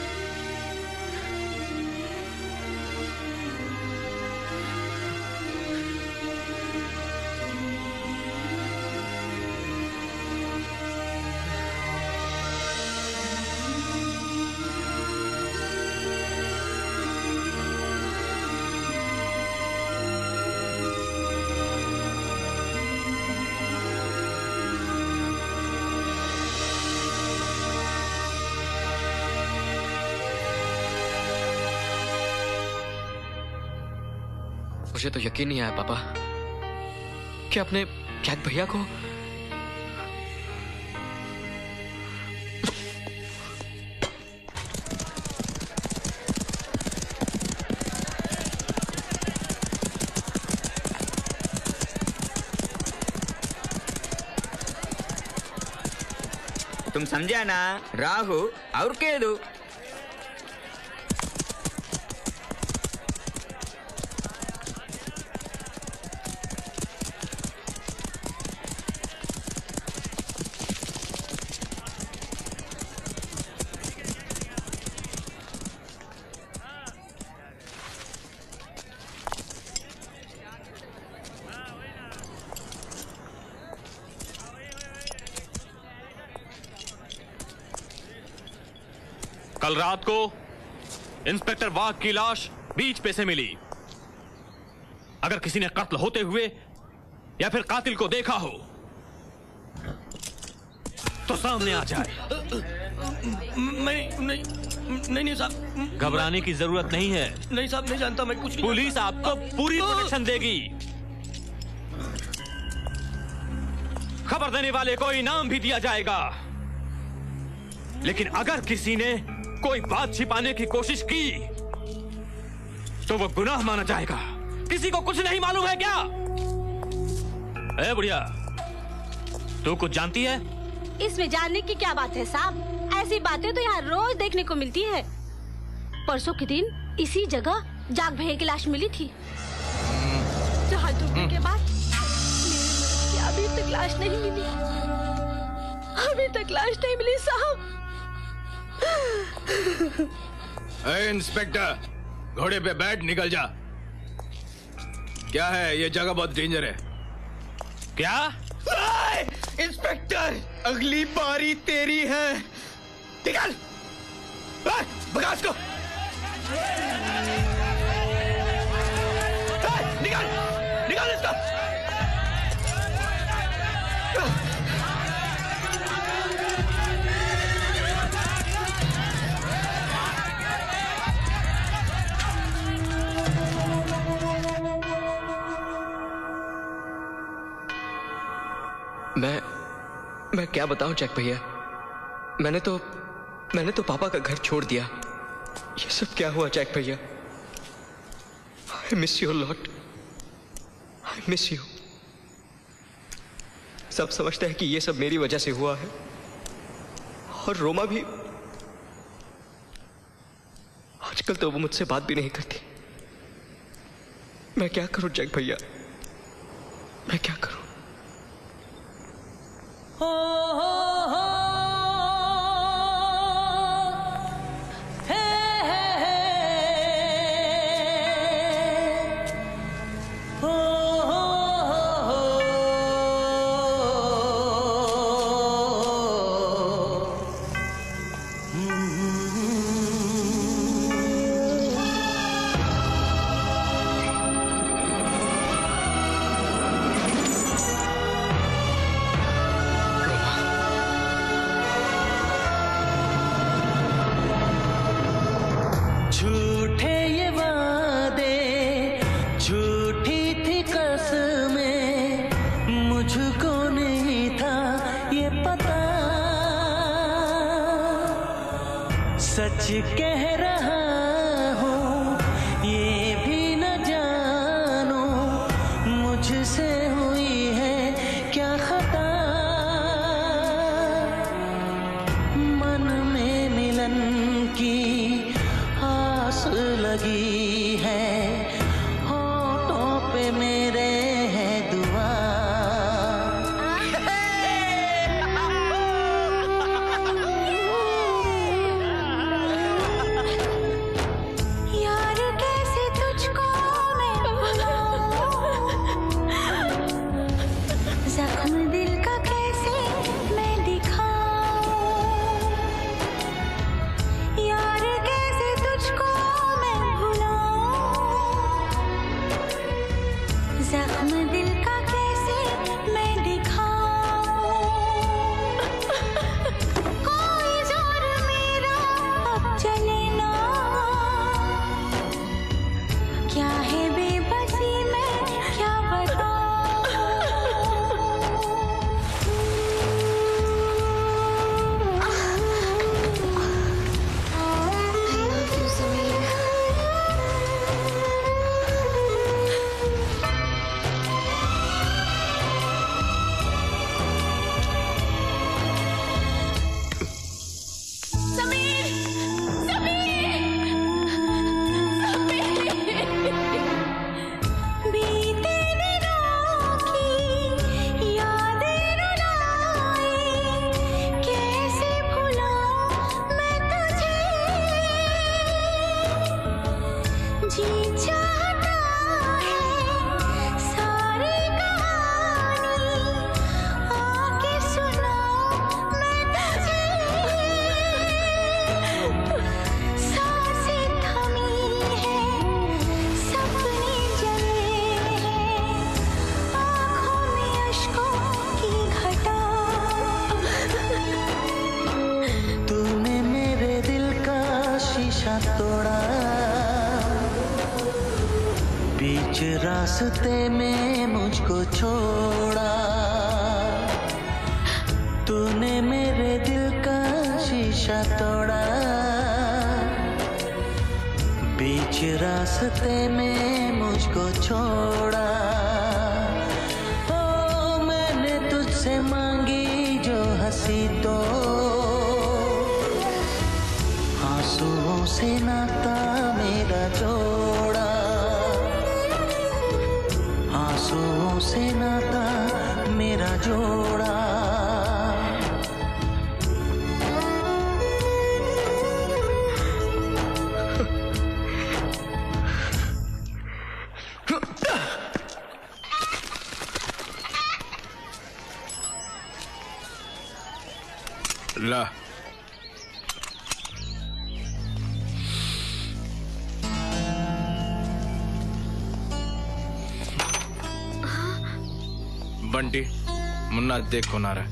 मुझे तो यकीन नहीं आया पापा कि आपने जैक भैया को तुम समझा ना? राहु और केतु। कल रात को इंस्पेक्टर वाघ की लाश बीच पे से मिली। अगर किसी ने कत्ल होते हुए या फिर कातिल को देखा हो तो सामने आ जाए। नहीं साहब, घबराने की जरूरत नहीं है। नहीं साहब, नहीं जानता मैं कुछ नहीं। पुलिस आपको पूरी प्रोटेक्शन देगी। खबर देने वाले को इनाम भी दिया जाएगा। लेकिन अगर किसी ने कोई बात छिपाने की कोशिश की तो वो गुनाह माना जाएगा। किसी को कुछ नहीं मालूम है क्या? ए बुढ़िया, तू कुछ जानती है? इसमें जानने की क्या बात है साहब? ऐसी बातें तो यहाँ रोज देखने को मिलती है। परसों के दिन इसी जगह जाग भैया की लाश मिली थी। जहाँ डूबने के बाद अभी तक लाश नहीं मिली। अभी तक लाश नहीं मिली साहब। इंस्पेक्टर, घोड़े पे बैठ, निकल जा। क्या है, ये जगह बहुत डेंजर है। क्या? इंस्पेक्टर, अगली बारी तेरी है। निकल, भगा इसको। निकल, निकल इसको। मैं क्या बताऊं जैक भैया। मैंने तो पापा का घर छोड़ दिया। ये सब क्या हुआ जैक भैया? I miss you lot. I miss you. सब समझते हैं कि ये सब मेरी वजह से हुआ है, और रोमा भी। आजकल तो वो मुझसे बात भी नहीं करती। मैं क्या करूं जैक भैया, मैं क्या करूं? सच कह रहा हूँ ये भी न जानो मुझसे हुई है क्या खता। मन में मिलन की आस लगी है, होठों पे मेरे है दुआ। बीच रास्ते में मुझको छोड़ा, तूने मेरे दिल का शीशा तोड़ा। बीच रास्ते में मुझको छोड़ा। ओ मैंने तुझसे मांगी आंसुओं से नाता मेरा जोड़ा, आंसुओं से नाता मेरा जोड़ा। ला बंटी, मुन्ना देख कौन आ रहा है।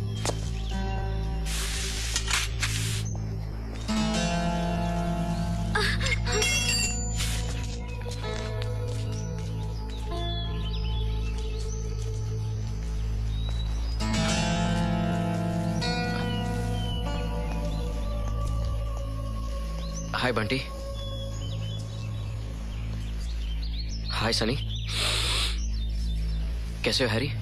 हाय बंटी। हाय सनी। कैसे हो हैरी?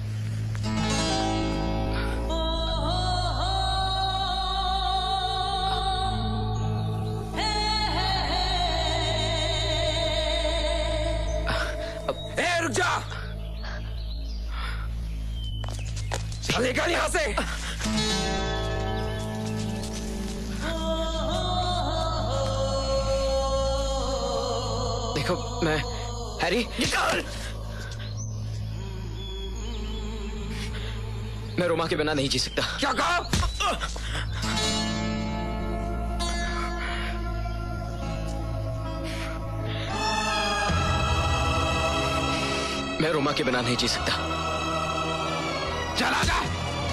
रुक जा, निकल यहां से। देखो मैं हैरी, निकल। मैं रोमा के बिना नहीं जी सकता। क्या कहा? मैं रोमा के बिना नहीं जी सकता। चला जा।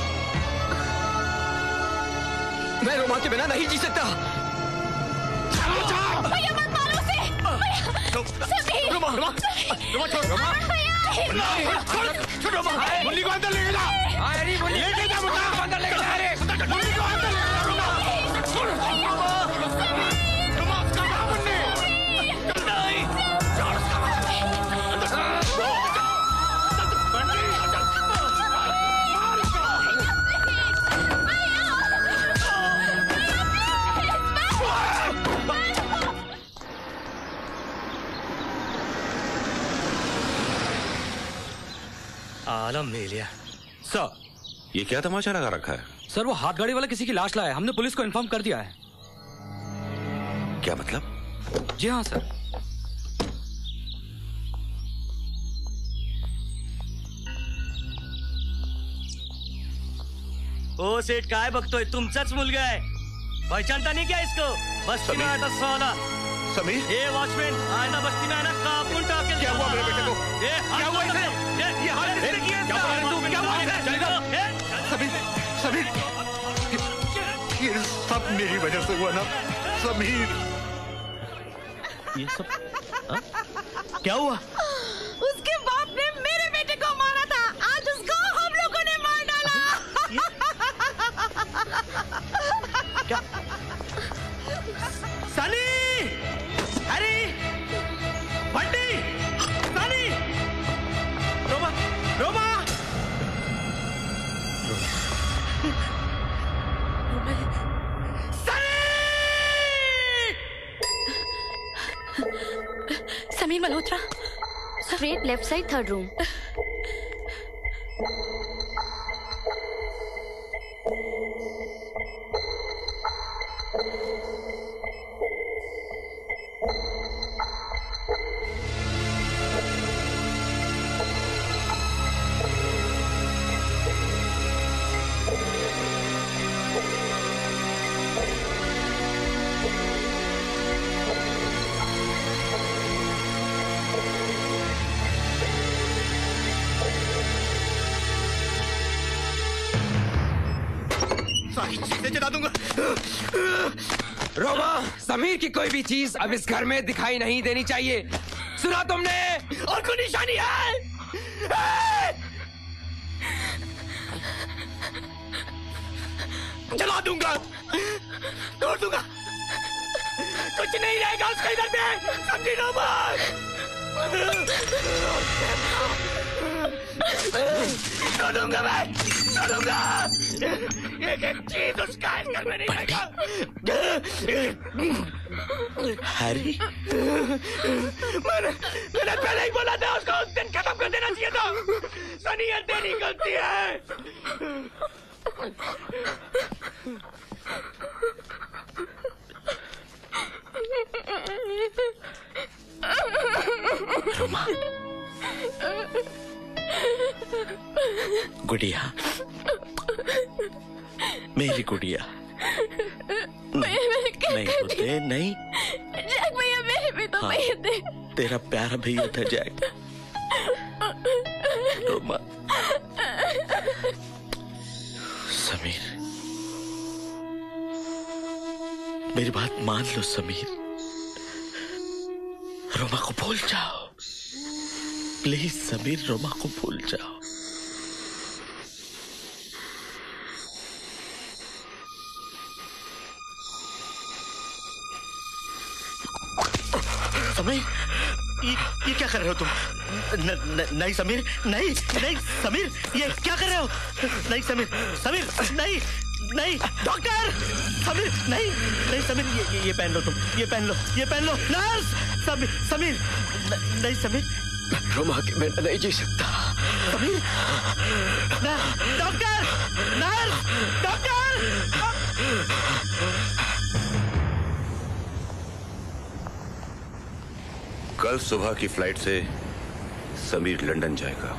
मैं रोमा के बिना नहीं जी सकता। चलो जाओ। भैया मत मारो उसे। रोमा, रोमा, रोमा छोड़। रोमा, छोड़ रोमा। मुन्नी को अंदर लेके जा। अरे मुन्नी लेके जा, मुन्ना अंदर लेके जा। अरे मुन्नी को अंदर लेके जा। रोमा, छोड़ रोमा। रोमा उसका बाप मुन्नी। नहीं, छोड़ उसका बाप। आलम मिलिया सर। ये क्या तमाशा लगा रखा है? सर वो हाथ गाड़ी वाला किसी की लाश लाया है। हमने पुलिस को इन्फॉर्म कर दिया है। क्या मतलब? जी हाँ सर। ओ सेठ काय बघतोय? तुमचाच मुलगा आहे। पहचानता नहीं क्या इसको? बस्ती में आया था सोना। समीर, ये वॉचमैन आया बस्ती में, आया ना कापून टाके। क्या हुआ मेरे बेटे को? क्या हुआ इसे? ये हाल किसने किया? क्या बोल रहे तू? क्या हुआ इसे? समीर, समीर, ये सब मेरी वजह से हुआ ना समीर। ये सब क्या हुआ? उसके बाप ने मेरे बेटे को मारा था। आज उसको हम लोगों ने मार डाला। क्या? Sunny, Harry, Bunty, Sunny, Roma, Roma, Sameer Malhotra. Straight left side, third room. सारी चीजें जला दूंगा। रोमा, समीर की कोई भी चीज अब इस घर में दिखाई नहीं देनी चाहिए। सुना तुमने? और कोई निशानी है? जला दूंगा, तोड़ दूंगा, कुछ नहीं रहेगा उसके इधर में। समझी रोमा? छोड़ूंगा मैं, छोड़ूंगा। एक एक चीज उसका घर में नहीं रहेगा। हैरी, मैंने पहले ही बोला था उसको उस दिन खत्म कर देना चाहिए था। सनी ये तेरी गलती है। रोमा, गुड़िया, मेरी गुड़िया, नहीं होते नहीं। जैक भैया मेरे भी तो भैया थे। तेरा प्यारा भैया था जैक। रोमा, समीर, मेरी बात मान लो समीर। रोमा को भूल जाओ प्लीज समीर, रोमा को भूल जाओ। समीर, ये क्या कर रहे हो तुम? नहीं समीर, नहीं समीर, ये क्या कर रहे हो? नहीं समीर, नहीं नहीं डॉक्टर, समीर नहीं समीर, ये पहन लो तुम, ये पहन लो। नर्स, समीर नहीं समीर, रोमा के बिना नहीं जी सकता। समीर, डॉक्टर, कल सुबह की फ्लाइट से समीर लंदन जाएगा।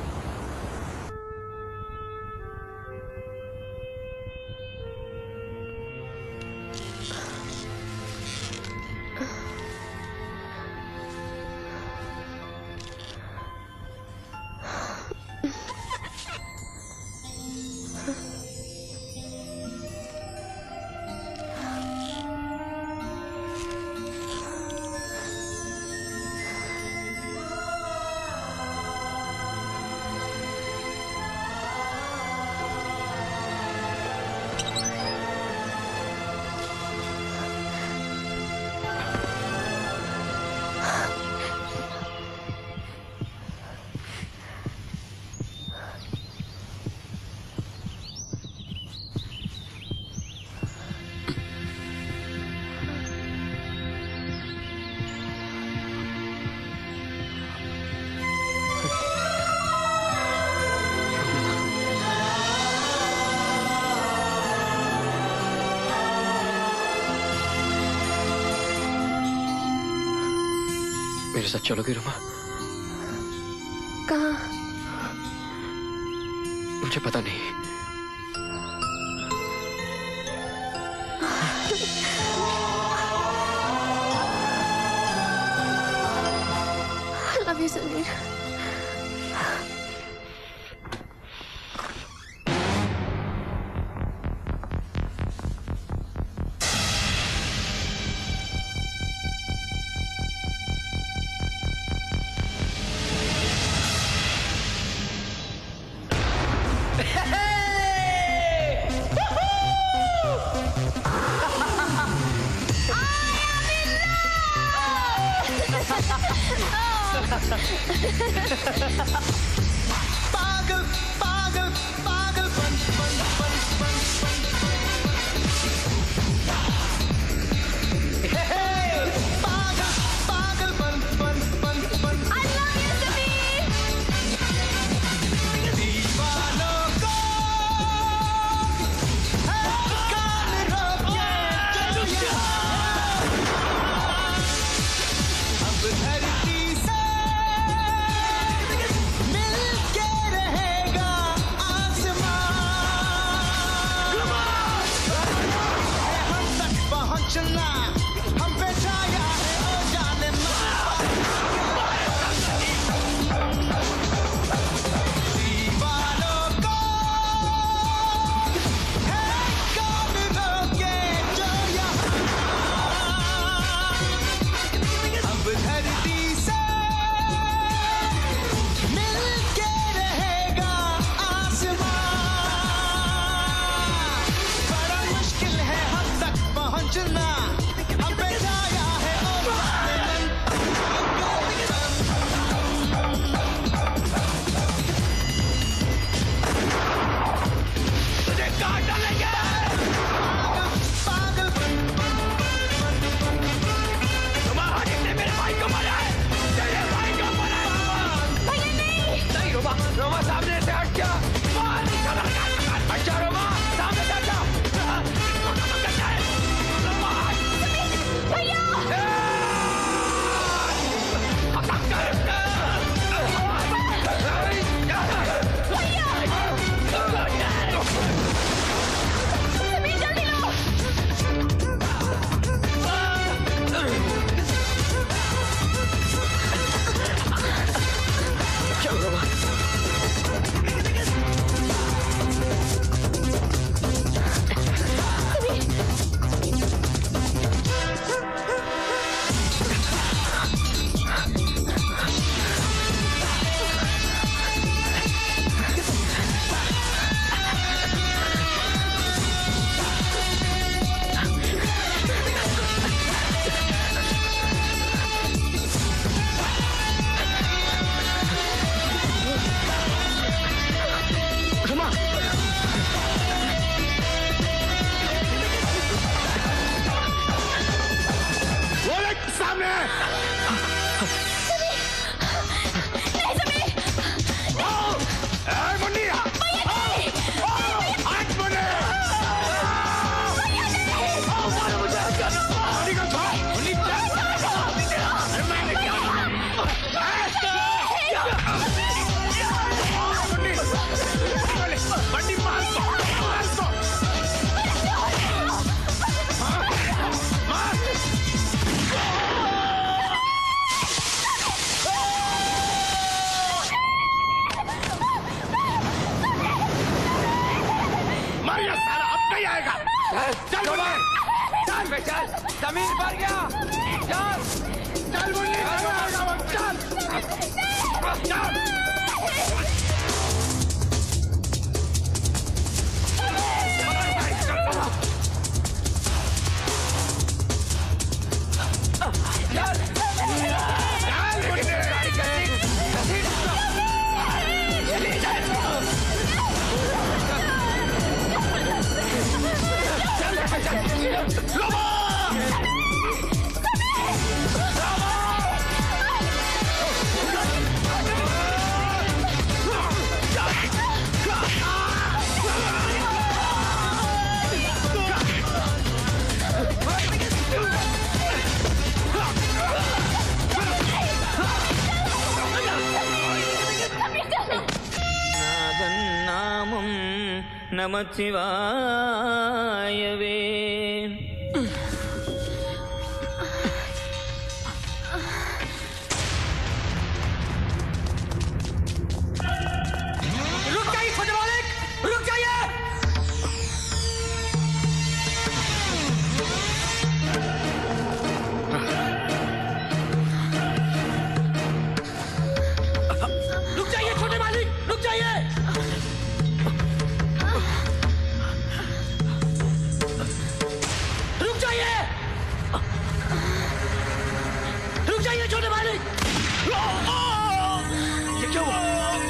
मेरे साथ चलोगे रोमा? कहाँ? मुझे पता नहीं। Love you Sameer. पागल पागल पागल पन पन पन पन पन पागल पागल पन पन पन पन। I love you Sameer. दीवानों को कान रोके अब धरती से मिलके रहेगा आसमान। नमः शिवाय वे। रुक जाइए छोटे मालिक, रुक जाइए। रुक जाइए छोटे मालिक, रुक जाइए। रुक जाइए, रुक जाइए छोटे मालिक। ये क्या हुआ?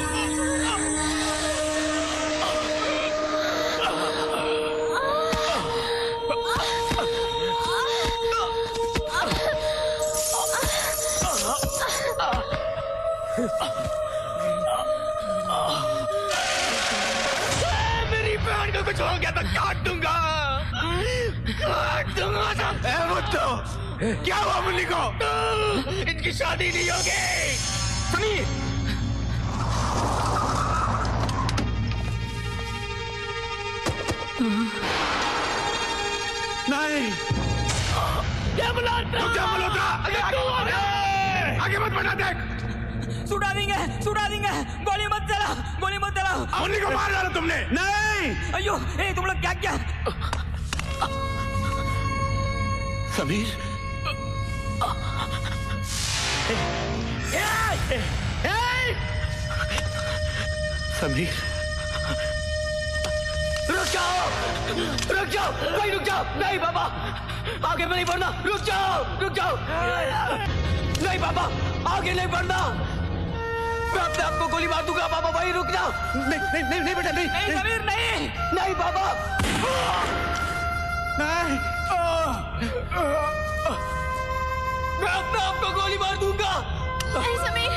मेरी बहन को कुछ हो गया तो काट दूंगा, काट दूंगा सब। मुत्तो, क्या हुआ मुन्नी को? इनकी शादी नहीं होगी। समीर, नहीं, क्या मल्होत्रा? आगे मत बढ़ना, देख। सुड़ा देंगे, गोली मत चलाओ, गोली मत चलाओ। मुन्नी को मार डाला तुमने। नहीं, अयो, ए तुम लोग क्या? समीर, समीर, रुक जाओ, भाई रुक जाओ। नहीं बाबा, आगे में नहीं बढ़ना। रुक जाओ। नहीं बाबा, आगे नहीं बढ़ना। मैं अपने आप को गोली मार दूंगा। बाबा भाई रुक जाओ। नहीं बेटा, नहीं समीर, नहीं बाबा, नहीं। मैं अपने आप को गोली मार दूंगा। नहीं समीर,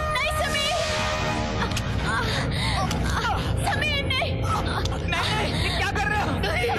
समीर नहीं, क्या कर रहे हो?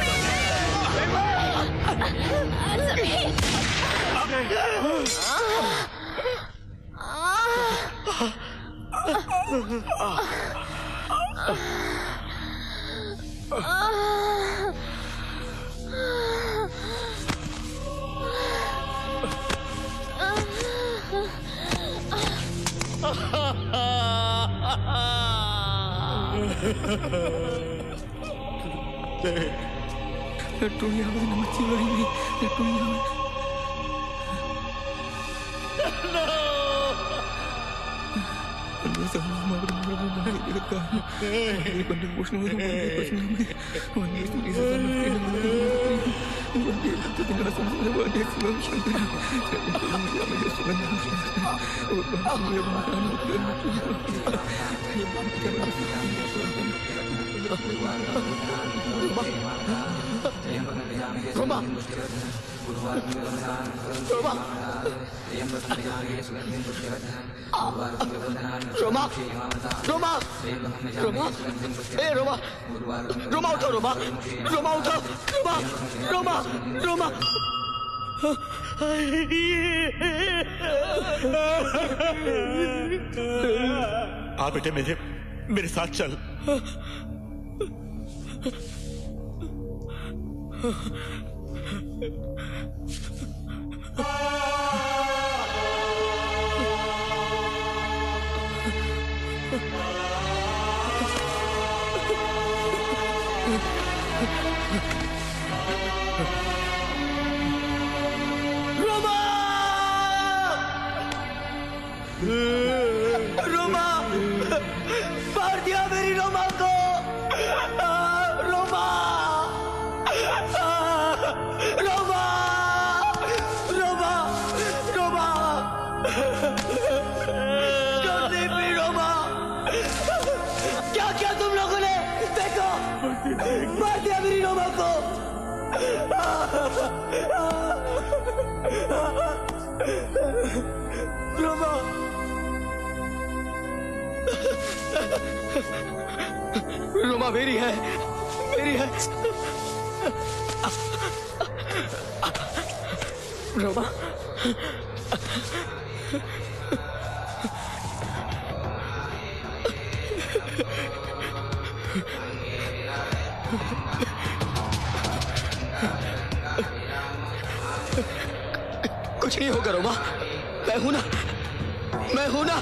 आ बेटे, मेरे साथ चल। रोमा, मार दिया मेरी रोमा को। रोमा, रोमा, रोमा, रोमा, रोमा, क्या क्या तुम लोगों ने? देखो, मार दिया मेरी रोमा को। रोमा, रोमा मेरी है। रोमा, मैं हूं ना, मैं हूं ना।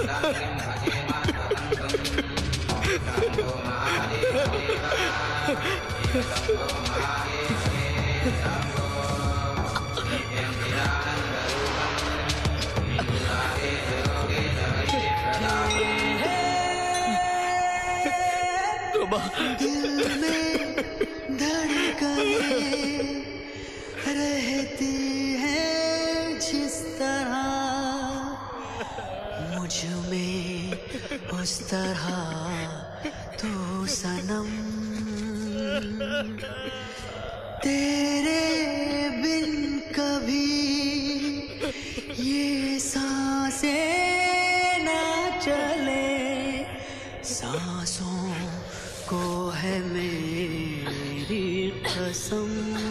दिल में धड़कने रहती है जिस तरह, मुझ में उस तरह तू सनम, तेरे बिन कभी ये सांसें ना चले, सांसों को है मेरी कसम।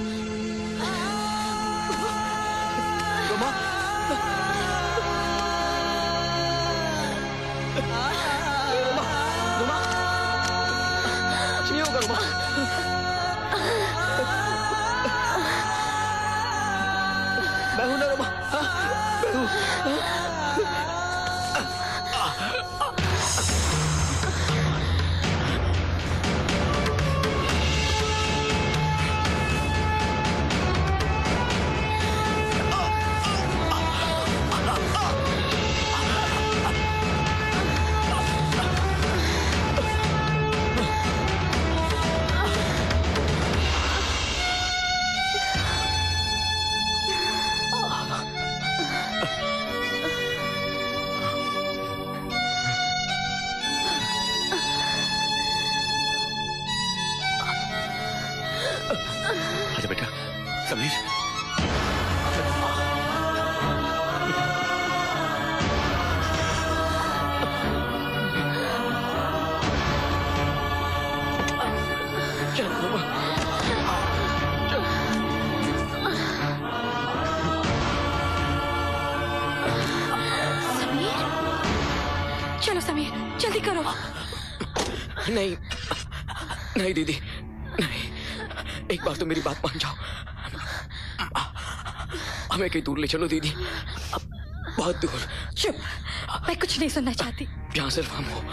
मैं हूं ना रोमा, मैं हूं। आजा बेटा, समीर। चलो समीर, जल्दी करो। नहीं नहीं दीदी, नहीं, एक बार तो मेरी बात मान जाओ। हमें कहीं दूर ले चलो दीदी, बहुत दूर। चुप, मैं कुछ नहीं सुनना चाहती। जहां सिर्फ हम हो।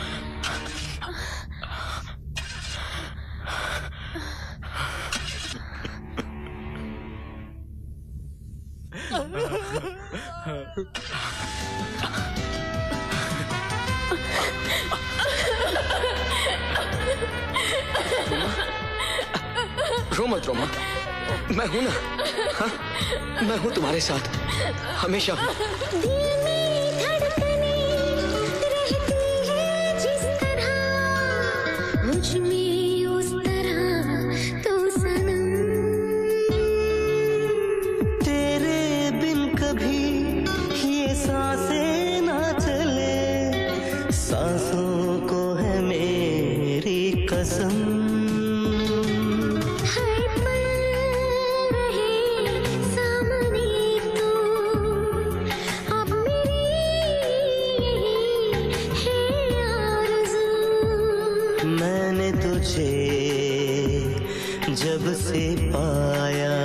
रो मत रोमा, मैं हूं ना। हाँ? मैं हूं तुम्हारे साथ हमेशा। मुझ में उस तरह तो सनम, तेरे बिन कभी ये सांसें ना चले, सांसों को है मेरी कसम। मैंने तुझे जब से पाया